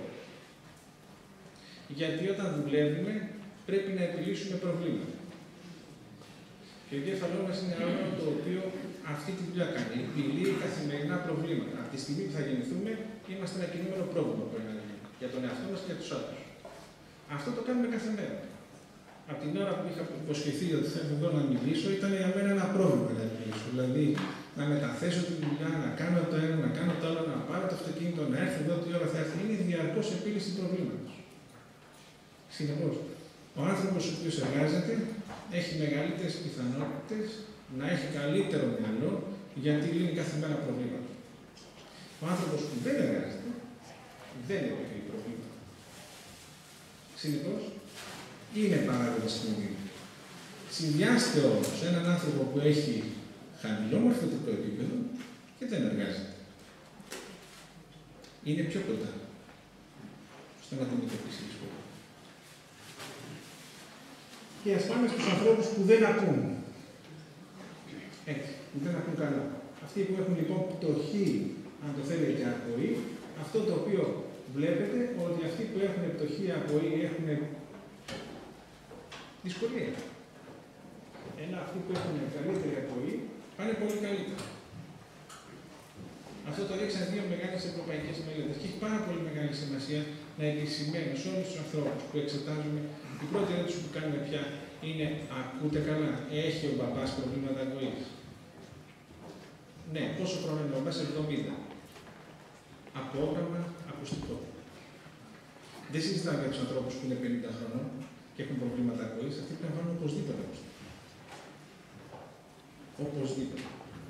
Γιατί όταν δουλεύουμε πρέπει να επιλύσουμε προβλήματα. Και ο εγκέφαλός μας είναι ένα όργανο το οποίο αυτή τη δουλειά κάνει. Επιλύει καθημερινά προβλήματα. Από τη στιγμή που θα γεννηθούμε, είμαστε ένα κινούμενο πρόβλημα για τον εαυτό μας και για τους άλλους. Αυτό το κάνουμε κάθε μέρα. Από την ώρα που είχα υποσχεθεί ότι θα έρθω εδώ να μιλήσω, ήταν για μένα ένα πρόβλημα να επιλύσω. Δηλαδή, να μεταθέσω τη δουλειά, να κάνω το ένα, να κάνω το άλλο, να πάρω το αυτοκίνητο, να έρθω εδώ, τι ώρα θα έρθει. Είναι διαρκώς επίλυση προβλήματος. Συνεπώς, ο άνθρωπος ο οποίος εργάζεται έχει μεγαλύτερες πιθανότητες να έχει καλύτερο μυαλό γιατί λύνει κάθε μέρα προβλήματα. Ο άνθρωπος που δεν εργάζεται δεν επιλύει προβλήματα. Συνεπώς, είναι παράγοντας κινδύνου. Συνδυάστε όμως έναν άνθρωπο που έχει χαμηλό μορφωτικό επίπεδο και δεν εργάζεται. Είναι πιο κοντά στο να αντιμετωπίσει δύσκολα. Και ας πάμε στους ανθρώπους που δεν ακούν. Έτσι, που δεν ακούν καλά. Αυτοί που έχουν λοιπόν πτωχή, αν το θέλετε, ακοή, αυτό το οποίο βλέπετε, ότι αυτοί που έχουν πτωχή ακοή έχουν δυσκολία. Ενώ αυτοί που έχουν καλύτερη ακοή πάνε πολύ καλύτερα. Αυτό το δείξαν δύο μεγάλες ευρωπαϊκές μελέτες και έχει πάρα πολύ μεγάλη σημασία να επισημαίνω σε όλους τους ανθρώπους που εξετάζουμε. Η πρώτη ερώτηση που κάνουμε πια είναι: ακούτε καλά? Έχει ο μπαμπάς προβλήματα ακοής? Ναι, πόσο χρόνο είναι ο μπαμπάς? 70. Απόγραμμα ακουστικό. Δεν συζητάμε για τους ανθρώπους που είναι 50 χρονών και έχουν προβλήματα ακοής, αυτοί πρέπει να βάλουν οπωσδήποτε ακουστικό. Οπωσδήποτε.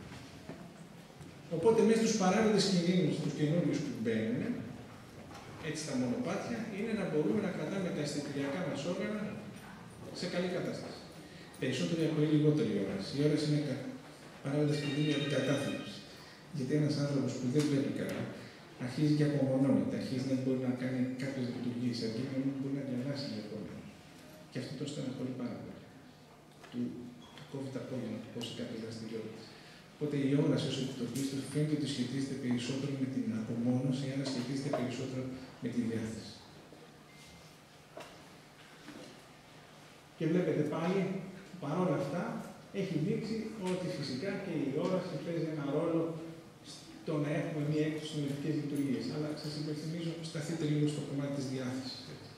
Οπότε μέσα στους παράγοντες κινδύνους, τους καινούριους που μπαίνουν, έτσι τα μονοπάτια, είναι να μπορούμε να κρατάμε τα αισθητηριακά μας όργανα σε καλή κατάσταση. Περισσότερη ακοή, λιγότερη όραση. Η όραση είναι παράγοντας κινδύνου για την κατάθλιψη. Γιατί ένας άνθρωπος που δεν βλέπει καλά αρχίζει και απομονώνεται, αρχίζει να μπορεί να κάνει κάποιες λειτουργίες, αρχίζει να μην μπορεί να διαβάσει ενδεχομένως. Και αυτό το στεναχωρεί πάρα πολύ. Του κόβει τα πόδια, του κόβει κάποιες δραστηριότητες. Οπότε η όραση ως επιτοπλής του φαίνεται ότι σχετίζεται περισσότερο με την απομόνωση, άρα σχετίζεται περισσότερο με τη διάθεση. Και βλέπετε πάλι, παρόλα αυτά, έχει δείξει ότι φυσικά και η όραση παίζει ένα ρόλο στο να έχουμε μία έκπτωση νοητικές λειτουργίες. Αλλά σας υπενθυμίζω, σταθείτε λίγο στο κομμάτι της διάθεσης.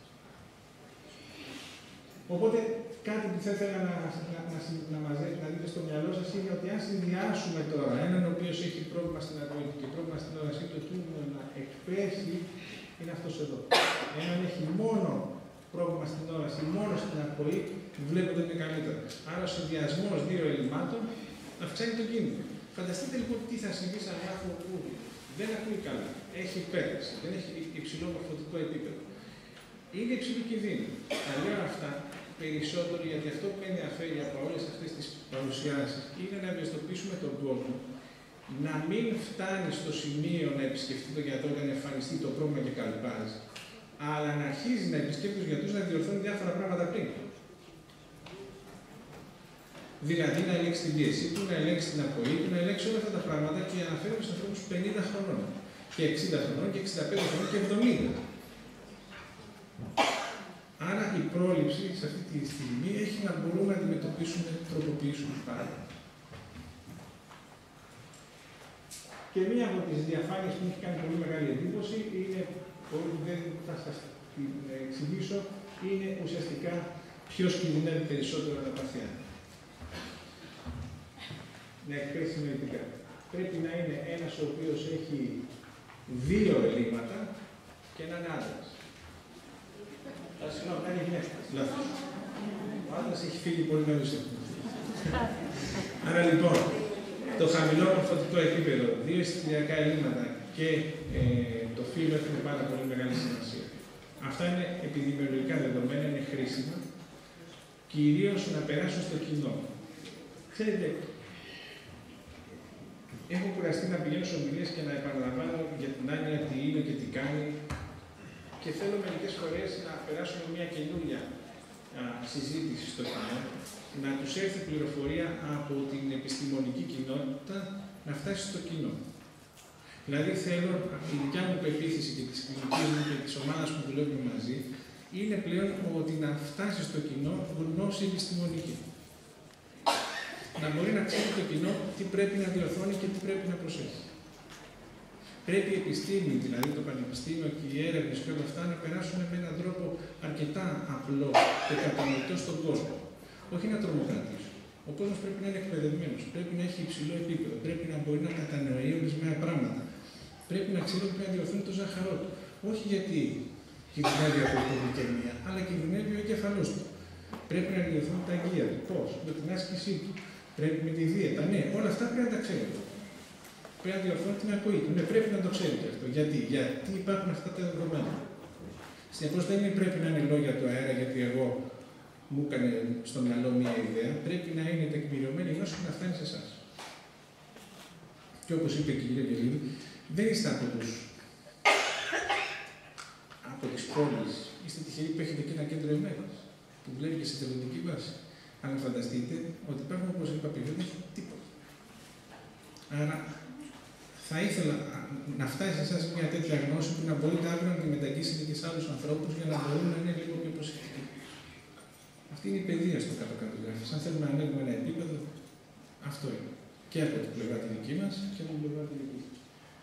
Οπότε, κάτι που θα ήθελα να δείτε στο μυαλό σας είναι ότι αν συνδυάσουμε τώρα έναν ο οποίος έχει πρόβλημα στην ακοή και πρόβλημα στην όρασή του, κίνδυνο να εκπέσει είναι αυτός εδώ. Έναν έχει μόνο πρόβλημα στην όραση, μόνο στην ακοή, βλέπετε είναι καλύτερο. Άρα ο συνδυασμός δύο ελλημάτων αυξάνει τον κίνδυνο. Φανταστείτε λοιπόν τι θα συμβεί σε έναν άνθρωπο που δεν ακούει καλά, έχει υπέρταση, δεν έχει υψηλό μορφωτικό επίπεδο. Είναι υψηλού κινδύνου. Τα λέω αυτά περισσότερο γιατί αυτό που με ενδιαφέρει από όλες αυτές τις παρουσιάσεις είναι να ευαισθητοποιήσουμε τον κόσμο να μην φτάνει στο σημείο να επισκεφτεί τον γιατρό για να εμφανιστεί το πρόβλημα και καλυπάζει, αλλά να αρχίζει να επισκέφτει τους γιατρούς να διορθώνει διάφορα πράγματα πριν. Δηλαδή να ελέγξει την πίεσή του, να ελέγξει την ακοή του, να ελέγξει όλα αυτά τα πράγματα και αναφέρουμε στους ανθρώπους 50 χρονών, και 60 χρονών, και 65 χρονών και 70. Άρα η πρόληψη σε αυτή τη στιγμή έχει να μπορούμε να αντιμετωπίσουμε, τροποποιήσουμε πάρα. Και μία από τις διαφάνειες που έχει κάνει πολύ μεγάλη εντύπωση είναι, που δεν θα σας την εξηγήσω, είναι ουσιαστικά ποιος κινδυνεύει περισσότερο να παθιά. Να εκπέσει νοητικά. Πρέπει να είναι ένας ο οποίος έχει 2 ελλείμματα και να είναι άντρας. Συγγνώμη, κάνει γυναίκα. Λάθος. Ο άντρας έχει φύγει πολύ νωρίς. Άρα λοιπόν, το χαμηλό μορφωτικό επίπεδο, 2 αισθητηριακά ελλείμματα και το φύλλο έχουν πάρα πολύ μεγάλη σημασία. Αυτά είναι επιδημιολογικά δεδομένα, είναι χρήσιμα, κυρίως να περάσουν στο κοινό. Ξέρετε, έχω κουραστεί να πηγαίνω σε ομιλίες και να επαναλαμβάνω για την άνοια τι είναι και τι κάνει. Και θέλω μερικές φορές να περάσουμε μια καινούργια συζήτηση στο κοινό, να τους έρθει πληροφορία από την επιστημονική κοινότητα να φτάσει στο κοινό. Δηλαδή, θέλω η δικιά μου πεποίθηση και τη κλινική μου και τη ομάδα που δουλεύουμε μαζί είναι πλέον ότι να φτάσει στο κοινό γνώση επιστημονική. Να μπορεί να ξέρει το κοινό τι πρέπει να διορθώνει και τι πρέπει να προσέχει. Πρέπει η επιστήμη, δηλαδή το πανεπιστήμιο και οι έρευνες και όλα αυτά να περάσουν με έναν τρόπο αρκετά απλό και κατανοητό στον κόσμο. Όχι να τρομοκρατήσουν. Ο κόσμος πρέπει να είναι εκπαιδευμένος, πρέπει να έχει υψηλό επίπεδο, πρέπει να μπορεί να κατανοεί ορισμένα πράγματα. Πρέπει να ξέρει ότι πρέπει να διορθώνει το ζάχαρό του. Όχι γιατί κινδυνεύει από υπογλυκαιμία, αλλά κινδυνεύει ο εγκεφαλός του. Πρέπει να διορθώνει τα αγγεία του. Πώς? Με την άσκησή του. Πρέπει με τη δίαιτα. Ναι, όλα αυτά πρέπει να τα ξέρει. Πρέπει να διορθώνει την ακοή του. Ναι, πρέπει να το ξέρει και αυτό. Γιατί υπάρχουν αυτά τα δεδομένα. Συνεπώς δεν πρέπει να είναι λόγια του αέρα, γιατί εγώ μου έκανε στο μυαλό μια ιδέα. Πρέπει να είναι τεκμηριωμένη η γνώση που να φτάνει σε εσάς. Και όπως είπε και η κυρία Γελίδη, δεν είστε από τις πόλεις. Είστε τυχεροί που έχετε και ένα κέντρο ημέρας, που βλέπει και σε θελοντική βάση. Αλλά φανταστείτε ότι υπάρχουν, όπως είπα, δεν έχει τίποτα. Άρα, θα ήθελα να φτάσει σε εσάς μια τέτοια γνώση που να μπορείτε αύριο να τη μεταγγίσετε και σε άλλους ανθρώπους για να μπορούν να είναι λίγο πιο προσεκτικοί. Αυτή είναι η παιδεία στο κάτω-κάτω γράφει. Αν θέλουμε να ανέβουμε ένα επίπεδο, αυτό είναι. Και από την πλευρά τη δική μας και από την πλευρά τη δική μας.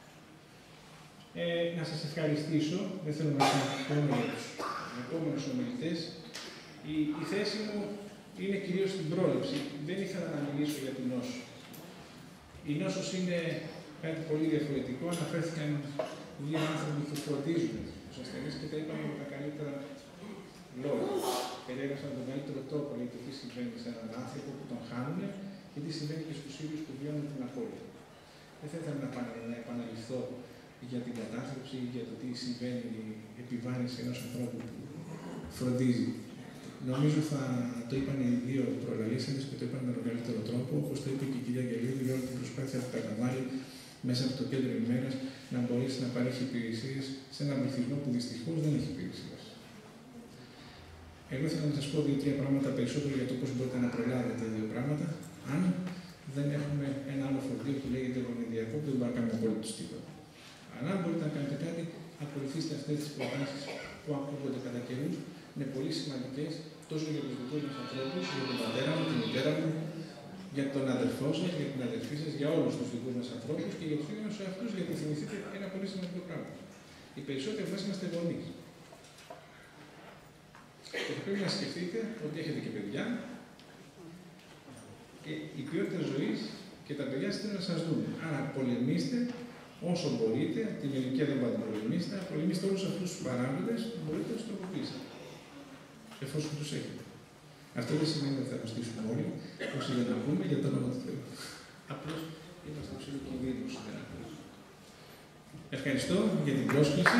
Να σας ευχαριστήσω. Δεν θέλω να σας πω για τους επόμενους ομιλητές. Η θέση μου είναι κυρίως στην πρόληψη. Δεν ήθελα να μιλήσω για την νόσο. Η νόσος είναι κάτι πολύ διαφορετικό. Αναφέρθηκαν δύο άνθρωποι που φροντίζουν τους ασθενείς και τα είπαμε με τα καλύτερα λόγια. Περιέγραψαν τον καλύτερο τρόπο για το τι συμβαίνει σε έναν άνθρωπο που τον χάνουν και τι συμβαίνει και στους ίδιους που βιώνουν την απώλεια. Δεν θα ήθελα να επαναληφθώ για την κατάθλιψη ή για το τι συμβαίνει η επιβάρυνση ενός ανθρώπου που φροντίζει. Νομίζω το είπαν οι δύο προλαλήσαντες και το είπαν με τον καλύτερο τρόπο, όπως το είπε και η κυρία Γελίδη, για όλη την προσπάθεια που καταβάλει μέσα από το κέντρο ημέρας να μπορέσει να παρέχει υπηρεσίες σε έναν πληθυσμό που δυστυχώς δεν έχει υπηρεσίες. Εγώ ήθελα να σας πω δύο-τρία πράγματα περισσότερο για το πώς μπορείτε να προλάβετε δύο πράγματα, αν δεν έχουμε ένα άλλο φορτίο που λέγεται γονιδιακό που δεν μπορούμε να κάνουμε απόλυτο τίποτα. Αλλά αν μπορείτε να κάνετε κάτι, ακολουθήστε αυτές τις προτάσεις που ακούγονται κατά καιρούς, είναι πολύ σημαντικές τόσο για τους δικούς μας ανθρώπους, για τον πατέρα μου, την μητέρα μου, για τον αδερφό σας, για την αδερφή σας, για όλους τους δικούς μας ανθρώπους και για τους ίδιους εαυτούς, γιατί θυμηθείτε ένα πολύ σημαντικό πράγμα. Οι περισσότεροι από εμάς είμαστε γονείς. Και θα πρέπει να σκεφτείτε ότι έχετε και παιδιά και η ποιότητα ζωής και τα παιδιά σας να σας δουν. Άρα πολεμήστε όσο μπορείτε, από την ηλικία δεν μπορείτε να πολεμήσετε, να πολεμήσετε όλους αυτούς τους παράγοντες που μπορείτε να τους τροποποιήσετε. Εφόσον τους έχετε. Αυτό δεν σημαίνει ότι θα αρρωστήσουμε όλοι, όσοι δεν ακούμε για το όνομα του Θεού. Απλώς είμαστε ψηλού κινδύνου σήμερα. Ευχαριστώ για την πρόσκληση.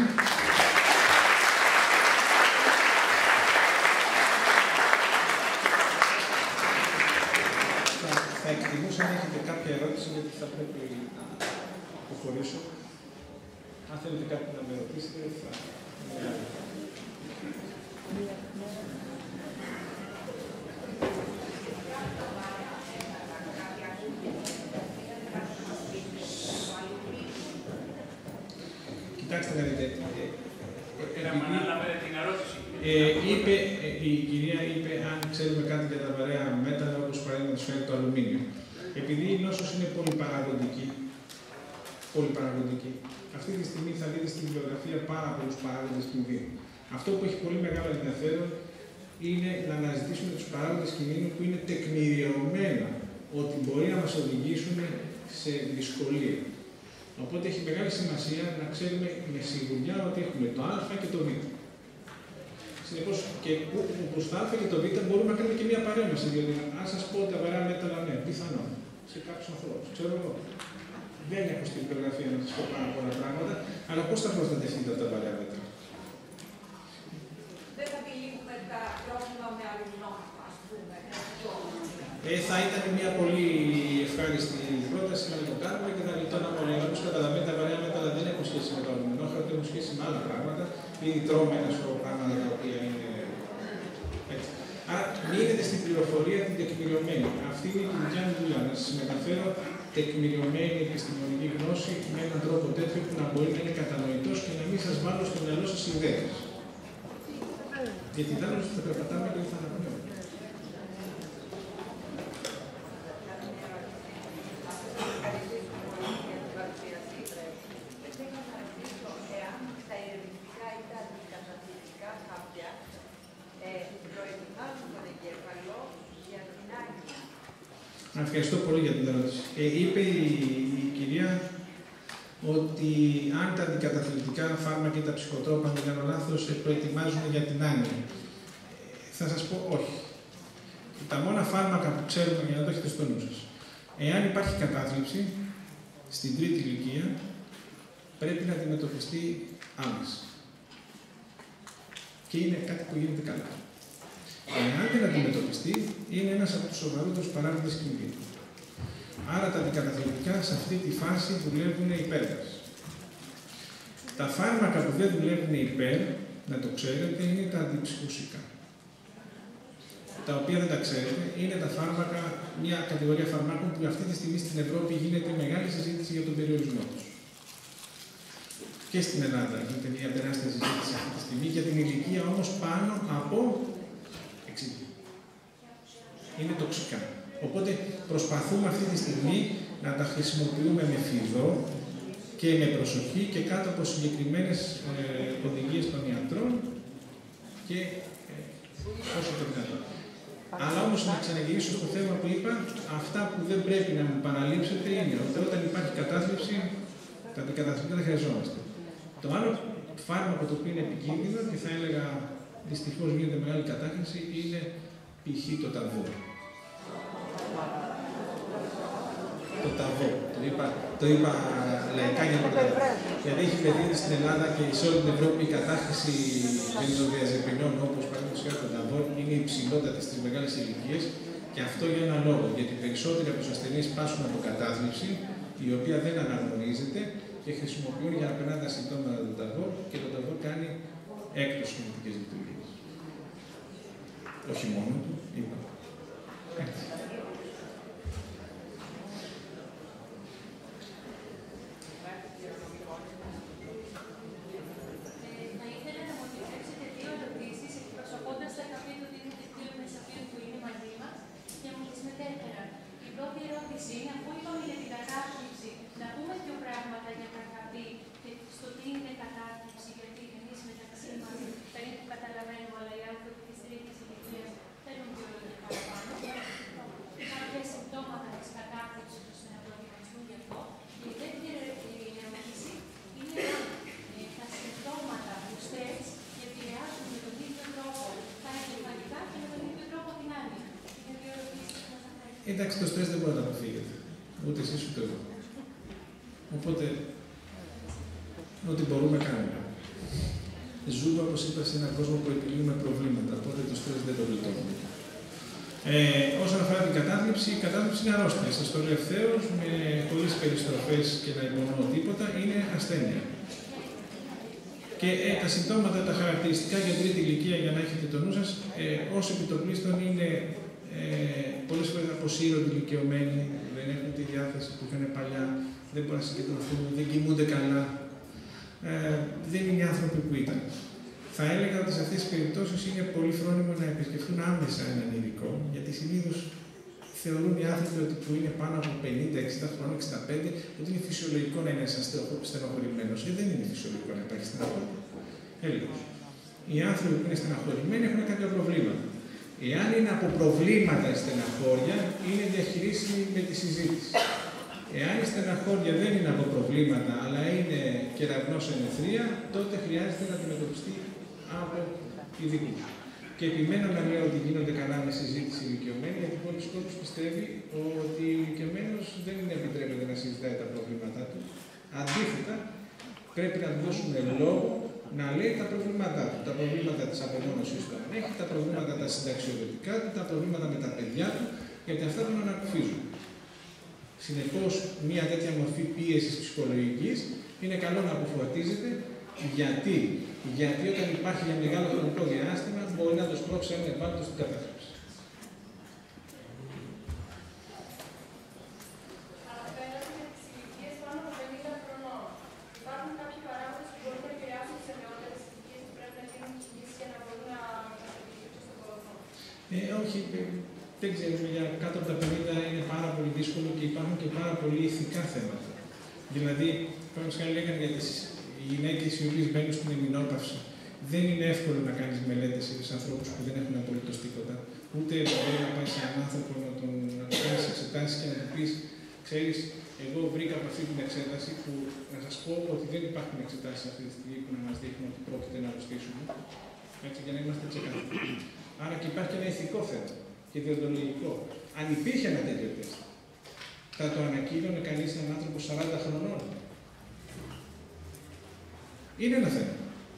Θα εκτιμούσα αν έχετε κάποια ερώτηση, γιατί θα πρέπει να προχωρήσω. Αν θέλετε κάτι να με ρωτήσετε, θα... Κοιτάξτε να δείτε. Η κυρία είπε αν ξέρουμε κάτι για τα βαρέα μέταλλα, όπως παραδείγματος χάρη το αλουμίνιο. Επειδή η νόσος είναι πολυπαραγωγική, αυτή τη στιγμή θα δείτε στην βιβλιογραφία πάρα πολλούς παράγοντες κινδύνου. Αυτό που έχει πολύ μεγάλο ενδιαφέρον είναι να αναζητήσουμε τους παράγοντες κινδύνου που είναι τεκμηριωμένα ότι μπορεί να μας οδηγήσουν σε δυσκολία. Οπότε έχει μεγάλη σημασία να ξέρουμε με σιγουριά ότι έχουμε το Α και το Β. Συνεπώς, και προς το Α και το Β μπορούμε να κάνουμε και μια παρέμβαση. Δηλαδή, αν σας πω τα βαρέα μέταλλα, ναι, πιθανόν σε κάποιους ανθρώπους. Ξέρω εγώ. Δεν έχω στην βιβλιογραφία να σας πω πάρα πολλά πράγματα, αλλά πώς θα προστατευτείτε από τα βαρέα μέταλλα. Δεν θα τυλίγουμε τα τρόφιμα με αλουμινό, ας πούμε. Θα ήταν μια πολύ ευχάριστη πρόταση να το κάνουμε και θα γλιτώναμε όλοι. Όπως καταλαβαίνετε, τα βαρέα μέταλλα δεν έχουν σχέση με το αλουμινόχαρτο, έχουν σχέση με άλλα πράγματα. Ήδη τρώμε ένα σωρό πράγματα τα οποία είναι έτσι. Άρα, μείνετε στην πληροφορία την τεκμηριωμένη. Αυτή είναι η δικιά μου δουλειά, να σας μεταφέρω τεκμηριωμένη επιστημονική γνώση με έναν τρόπο τέτοιο που να μπορεί να είναι κατανοητός και να μην σας βάλω στο μυαλό σας ιδέες. Γιατί δάλλως θα περπατάμε και θα αναπνέουμε. Ευχαριστώ πολύ για την ερώτηση. Είπε η κυρία ότι αν τα αντικαταθλιπτικά φάρμακα και τα ψυχοτρόπα, αν δεν κάνω λάθος, προετοιμάζουν για την άνοια. Θα σας πω όχι. Τα μόνα φάρμακα που ξέρουμε, για να το έχετε στο νου σας, εάν υπάρχει κατάθλιψη στην τρίτη ηλικία, πρέπει να αντιμετωπιστεί άμεσα. Και είναι κάτι που γίνεται καλά. Εάν δεν αντιμετωπιστεί, είναι ένας από τους σοβαρότερους παράγοντες κινδύνου. Άρα τα αντικαταθλιπτικά σε αυτή τη φάση δουλεύουν υπέρ μας. Τα φάρμακα που δεν δουλεύουν υπέρ, να το ξέρετε, είναι τα αντιψυχωσικά. Τα οποία δεν τα ξέρετε, είναι τα φάρμακα, μια κατηγορία φαρμάκων που αυτή τη στιγμή στην Ευρώπη γίνεται μεγάλη συζήτηση για τον περιορισμό τους. Και στην Ελλάδα γίνεται μια τεράστια συζήτηση αυτή τη στιγμή για την ηλικία όμως πάνω από 60. Είναι τοξικά. Οπότε προσπαθούμε αυτή τη στιγμή να τα χρησιμοποιούμε με φιδό και με προσοχή και κάτω από συγκεκριμένες οδηγίες των ιατρών και όσο το δυνατόν. Αλλά όμως να ξαναγυρίσω στο θέμα που είπα, αυτά που δεν πρέπει να μου παραλείψετε είναι ότι όταν υπάρχει κατάθλιψη, τα αντικαταθλιπτικά δεν χρειαζόμαστε. Το άλλο φάρμακο το οποίο είναι επικίνδυνο και θα έλεγα δυστυχώς γίνεται μεγάλη κατάχρηση είναι π.χ. το ταβό. Το ταβό. Το είπα λαϊκά για να καταλάβω. Γιατί έχει πετύχει στην Ελλάδα και σε όλη την Ευρώπη η κατάχρηση βενζοδιαζεπινών, όπως παραδείγματος χάρη το ταβό, είναι υψηλότατη στις μεγάλες ηλικίες και αυτό για έναν λόγο. Γιατί περισσότεροι από τους ασθενείς πάσχουν από κατάθλιψη, η οποία δεν αναγνωρίζεται και χρησιμοποιούν για να περνάνε τα συμπτώματα του ταβό και το ταβό κάνει έκπτωση κοινωνικές λειτουργίες. Όχι μόνο του, είπα. Έτσι. Θα ήθελα να μου επιτρέψετε δύο ερωτήσεις, εκπροσωπώντας τα καπίτου του Μεσαφίου που είναι μαζί μας και μου τις μετέφεραν. Η πρώτη ερώτηση είναι, αφού είπαμε για την κατάθλιψη, να πούμε δύο πράγματα για τα καπί και στο τι είναι κατάθλιψη, γιατί εμείς μεταξύ μας περίπου καταλαβαίνουμε, αλλά οι άνθρωποι της τρίτης ηλικίας θέλουν δύο λόγια παραπάνω. Κάποια συμπτώματα της κατάθλιψης ώστε να προετοιμαστούν γι' αυτό. Και η δεύτερη ερώτηση είναι τα συμπτώματα που στέλνεις και επηρεάζουν με τον ίδιο τρόπο τα εγκεφαλικά και με τον ίδιο τρόπο την άνοια. Είναι δύο ερωτήσεις που μας αφήνουν. Εντάξει, το στρες δεν μπορεί να το αποφύγετε. Ούτε εσείς ούτε εγώ. Οπότε, ό,τι μπορούμε κάνουμε. Ζούμε, όπως είπα, σε έναν κόσμο που επιλύουμε προβλήματα, οπότε το στρες δεν το γλιτώνουμε. Όσον αφορά την κατάθλιψη, η κατάθλιψη είναι αρρώστια. Σας το λέω ευθέως, με πολλές περιστροφές και να υπονοώ τίποτα, είναι ασθένεια. Και τα συμπτώματα, τα χαρακτηριστικά για τρίτη ηλικία, για να έχετε το νου σας, ως επιτοπλίστων είναι πολλές φορές αποσύρωται ηλικιωμένοι, δεν έχουν τη διάθεση που είχαν παλιά, δεν μπορούν να συγκεντρωθούν, δεν κοιμούνται καλά, δεν είναι οι άνθρωποι που ήταν. Θα έλεγα ότι σε αυτές τις περιπτώσεις είναι πολύ φρόνιμο να επισκεφτούν άμεσα έναν ειδικό, γιατί συνήθως θεωρούν οι άνθρωποι ότι που είναι πάνω από 50, 60 χρόνια, 65, ότι είναι φυσιολογικό να είναι στενοχωρημένος. Δεν είναι φυσιολογικό να υπάρχει στενοχώρια. Έλεγχος. Οι άνθρωποι που είναι στεναχωρημένοι έχουν κάποια προβλήματα. Εάν είναι από προβλήματα η στεναχώρια, είναι διαχειρίσιμη με τη συζήτηση. Εάν η στεναχώρια δεν είναι από προβλήματα, αλλά είναι κεραυνός εν αιθρία, τότε χρειάζεται να αντιμετωπιστεί από ειδικού. Και επιμένω να λέω ότι γίνονται καλά με συζήτηση ηλικιωμένη, γιατί πολλοί κόσμος πιστεύει ότι ο ηλικιωμένος δεν επιτρέπεται να συζητάει τα προβλήματά του. Αντίθετα, πρέπει να του δώσουμε λόγο να λέει τα προβλήματά του. Τα προβλήματα της απομόνωσης του αν έχει, τα προβλήματα τα συνταξιοδοτικά του, τα προβλήματα με τα παιδιά του, γιατί αυτά τον ανακουφίζουν. Συνεπώς, μια τέτοια μορφή πίεσης ψυχολογικής είναι καλό να αποφορτίζεται. Γιατί όταν υπάρχει για μεγάλο χρονικό διάστημα, μπορεί να το σπρώξει έναν ευάλωτο στην κατάθλιψη. Όχι, δεν ξέρουμε, για κάτω από τα 50 είναι πάρα πολύ δύσκολο και υπάρχουν και πάρα πολύ ηθικά θέματα. Δηλαδή, παραδείγματος χάρη λέγανε για τις γυναίκες οι οποίες μπαίνουν στην εμεινόπαυση. Δεν είναι εύκολο να κάνεις μελέτες για τους ανθρώπους που δεν έχουν απολύτως τίποτα. Ούτε μπορεί να πάει σε έναν άνθρωπο να τον κάνεις εξετάσεις και να του πεις, ξέρεις, εγώ βρήκα από αυτή την εξέταση που να σας πω ότι δεν υπάρχουν εξετάσεις αυτή τη στιγμή που να μας δείχνουν ότι πρόκειται να αρρωστήσουμε. Έτσι, για να είμαστε ξεκάθαροι. Άρα και υπάρχει ένα ηθικό θέμα και διοντολογικό. Αν υπήρχε ένα τέτοιο τεστ, θα το ανακοίνωνε κανείς έναν άνθρωπο 40 χρονών. Είναι ένα θέμα.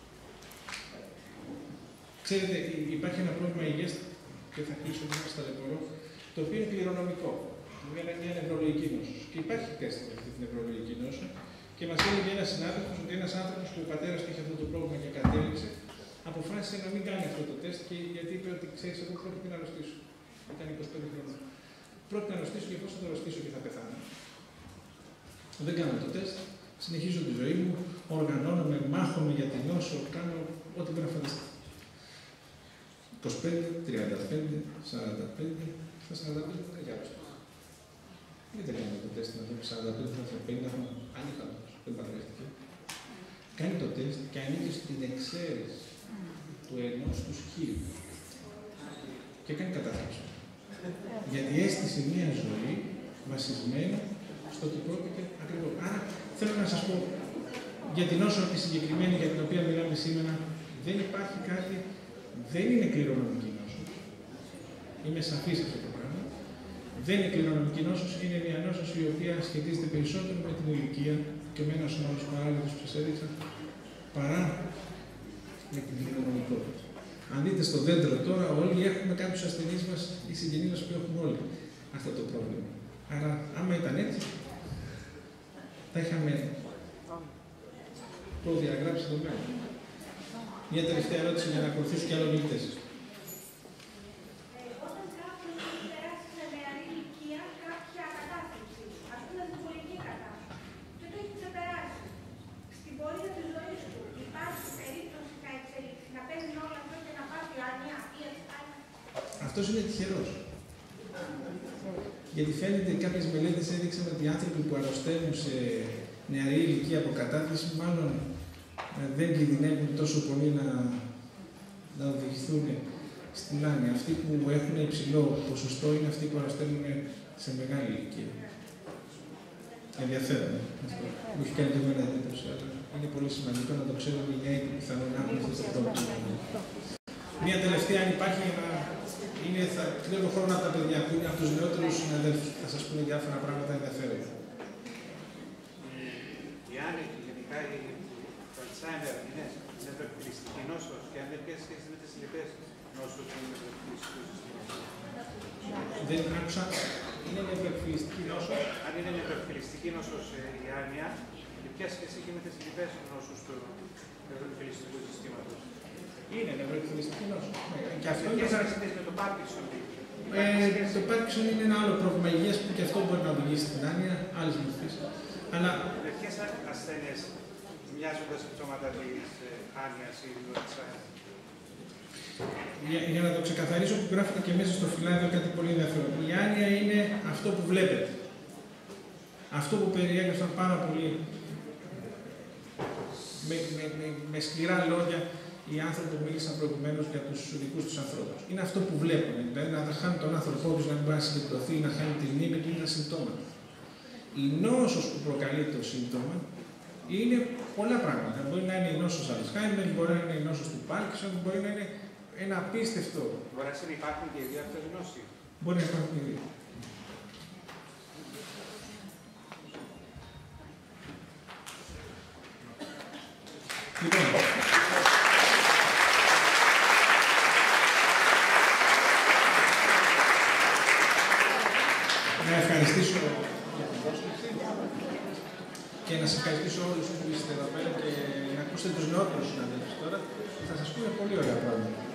Ξέρετε, υπάρχει ένα πρόβλημα υγείας, και θα κλείσω και σας ταλαιπωρώ, το οποίο είναι κληρονομικό. Είναι μια νευρολογική νόσος. Και υπάρχει τεστ για αυτή την νευρολογική νόσο. Και μας έλεγε ένας συνάδελφος ότι ένας άνθρωπος που ο πατέρας του είχε αυτό το πρόβλημα και κατέληξε, αποφάσισε να μην κάνει αυτό το τεστ και γιατί είπε ότι ξέρεις, εγώ πρόκειται να αρρωστήσω. Ήταν 25 χρόνια. Πρόκειται να αρρωστήσω και εφόσον θα αρρωστήσω και θα πεθάνω. Δεν κάνω το τεστ. Συνεχίζω τη ζωή μου, οργανώνομαι, μάχομαι για την νόσο, κάνω ό,τι μπορεί να φανταστεί. 25, 35, 45, στα 45 δεν διάβασα. Δεν έκανε το τεστ να δω 45, 50 χρόνια. Ανήχατος, δεν παντρεύτηκε. Κάνει το τεστ και ανήκει στην εξαίρεση του ενός του σκύλου. Και κάνει κατάθεση. Γιατί έστησε μια ζωή βασισμένη στο ότι πρόκειται ακριβώς. Άρα θέλω να σας πω για την νόσο τη συγκεκριμένη για την οποία μιλάμε σήμερα, δεν υπάρχει κάτι, δεν είναι κληρονομική νόσος. Είμαι σαφής αυτό το πράγμα. Δεν είναι κληρονομική νόσος, είναι μια νόσος η οποία σχετίζεται περισσότερο με την ηλικία και με ένα σώμα παράλληλος που σας έδειξα, παρά με την κληρονομικότητα. Αν δείτε στο δέντρο τώρα, όλοι έχουμε κάποιους ασθενείς μας, οι συγγενείς μας που έχουν όλοι αυτό το πρόβλημα. Άρα, άμα ήταν έτσι, θα είχαμε προδιαγράψει το μέλλον. Μια τελευταία ερώτηση για να ακολουθήσουν και άλλοι μιλητές. Όταν κάποιος έχει περάσει σε νεαρή ηλικία κάποια κατάθλιψη, ας πούμε διπολική κατάθλιψη, και το έχει ξεπεράσει, στην πορεία της ζωής του υπάρχει περίπτωση να εξελιχθεί, να παίζει όλα αυτά και να πάθει άνοια ή ασθένεια? Αυτός είναι τυχερός. Γιατί φαίνεται κάποιες μελέτες έδειξαν ότι οι άνθρωποι που αρρωσταίνουν σε νεαρή ηλικία από κατάθλιψη, μάλλον δεν κινδυνεύουν τόσο πολύ να οδηγηθούν στην άνοια. Αυτοί που έχουν υψηλό ποσοστό είναι αυτοί που αρρωσταίνουν σε μεγάλη ηλικία. Ενδιαφέρον. Μου έχει κάνει και εμένα εντύπωση, αλλά είναι πολύ σημαντικό να το ξέρουν οι νέοι που πιθανόν να έχουν αυτό το πρόβλημα. Μία τελευταία, αν υπάρχει, θα κλέβω χρόνο από τα παιδιά που είναι από τους νεότερους συναδέλφους που θα σας πούνε διάφορα πράγματα ενδιαφέροντα. Η άνοιξη, γενικά το Alzheimer είναι νευροκυλιστική νόσος και αν δεν πιέσει σχέση με τις λοιπές νόσους του νευροκυλιστικού συστήματος. Δεν άκουσα. Είναι νευροκυλιστική νόσος. Αν είναι νευροκυλιστική νόσος η άνοια, ποια σχέση έχει με τις λοιπές νόσους του νευροκυλιστικού συστήματος. Είναι νευροκυλιστική νόσος. Και αυτό είναι σχέση με το Πάρκινσον. Το Πάρκινσον είναι ένα άλλο πρόβλημα υγείας που και αυτό μπορεί να οδηγήσει στην άνοια άλλης μορφής. Αλλά με ποιες ασθένειες μοιάζονται συμπτώματα της άνοιας ή του Alzheimer? Για να το ξεκαθαρίσω, που γράφεται και μέσα στο φυλάδιο κάτι πολύ ενδιαφέρον. Η άνοια είναι αυτό που βλέπετε. Αυτό που περιέγραψαν πάρα πολύ με σκληρά λόγια οι άνθρωποι που μίλησαν προηγουμένως για τους δικούς τους ανθρώπους. Είναι αυτό που βλέπουν. Δηλαδή να χάνει τον άνθρωπό τους, να μην μπορεί να συγκεντρωθεί, να χάνει τη μνήμη του, είναι τα συμπτώματα. Η νόσος που προκαλεί το σύμπτωμα είναι πολλά πράγματα. Μπορεί να είναι η νόσος Alzheimer, μπορεί να είναι η νόσος του Πάρκινσον, μπορεί να είναι ένα απίστευτο. Μπορεί να υπάρχουν και οι δύο αυτές γνώσεις. Μπορεί να υπάρχουν και οι δύο. Λοιπόν, να ευχαριστήσω για την πρόσκληση και να σας ευχαριστήσω όλους που είστε εδώ πέρα και να ακούσετε τους νεότερους συναδέλφους τώρα. Θα σας πούμε πολύ ωραία πράγματα.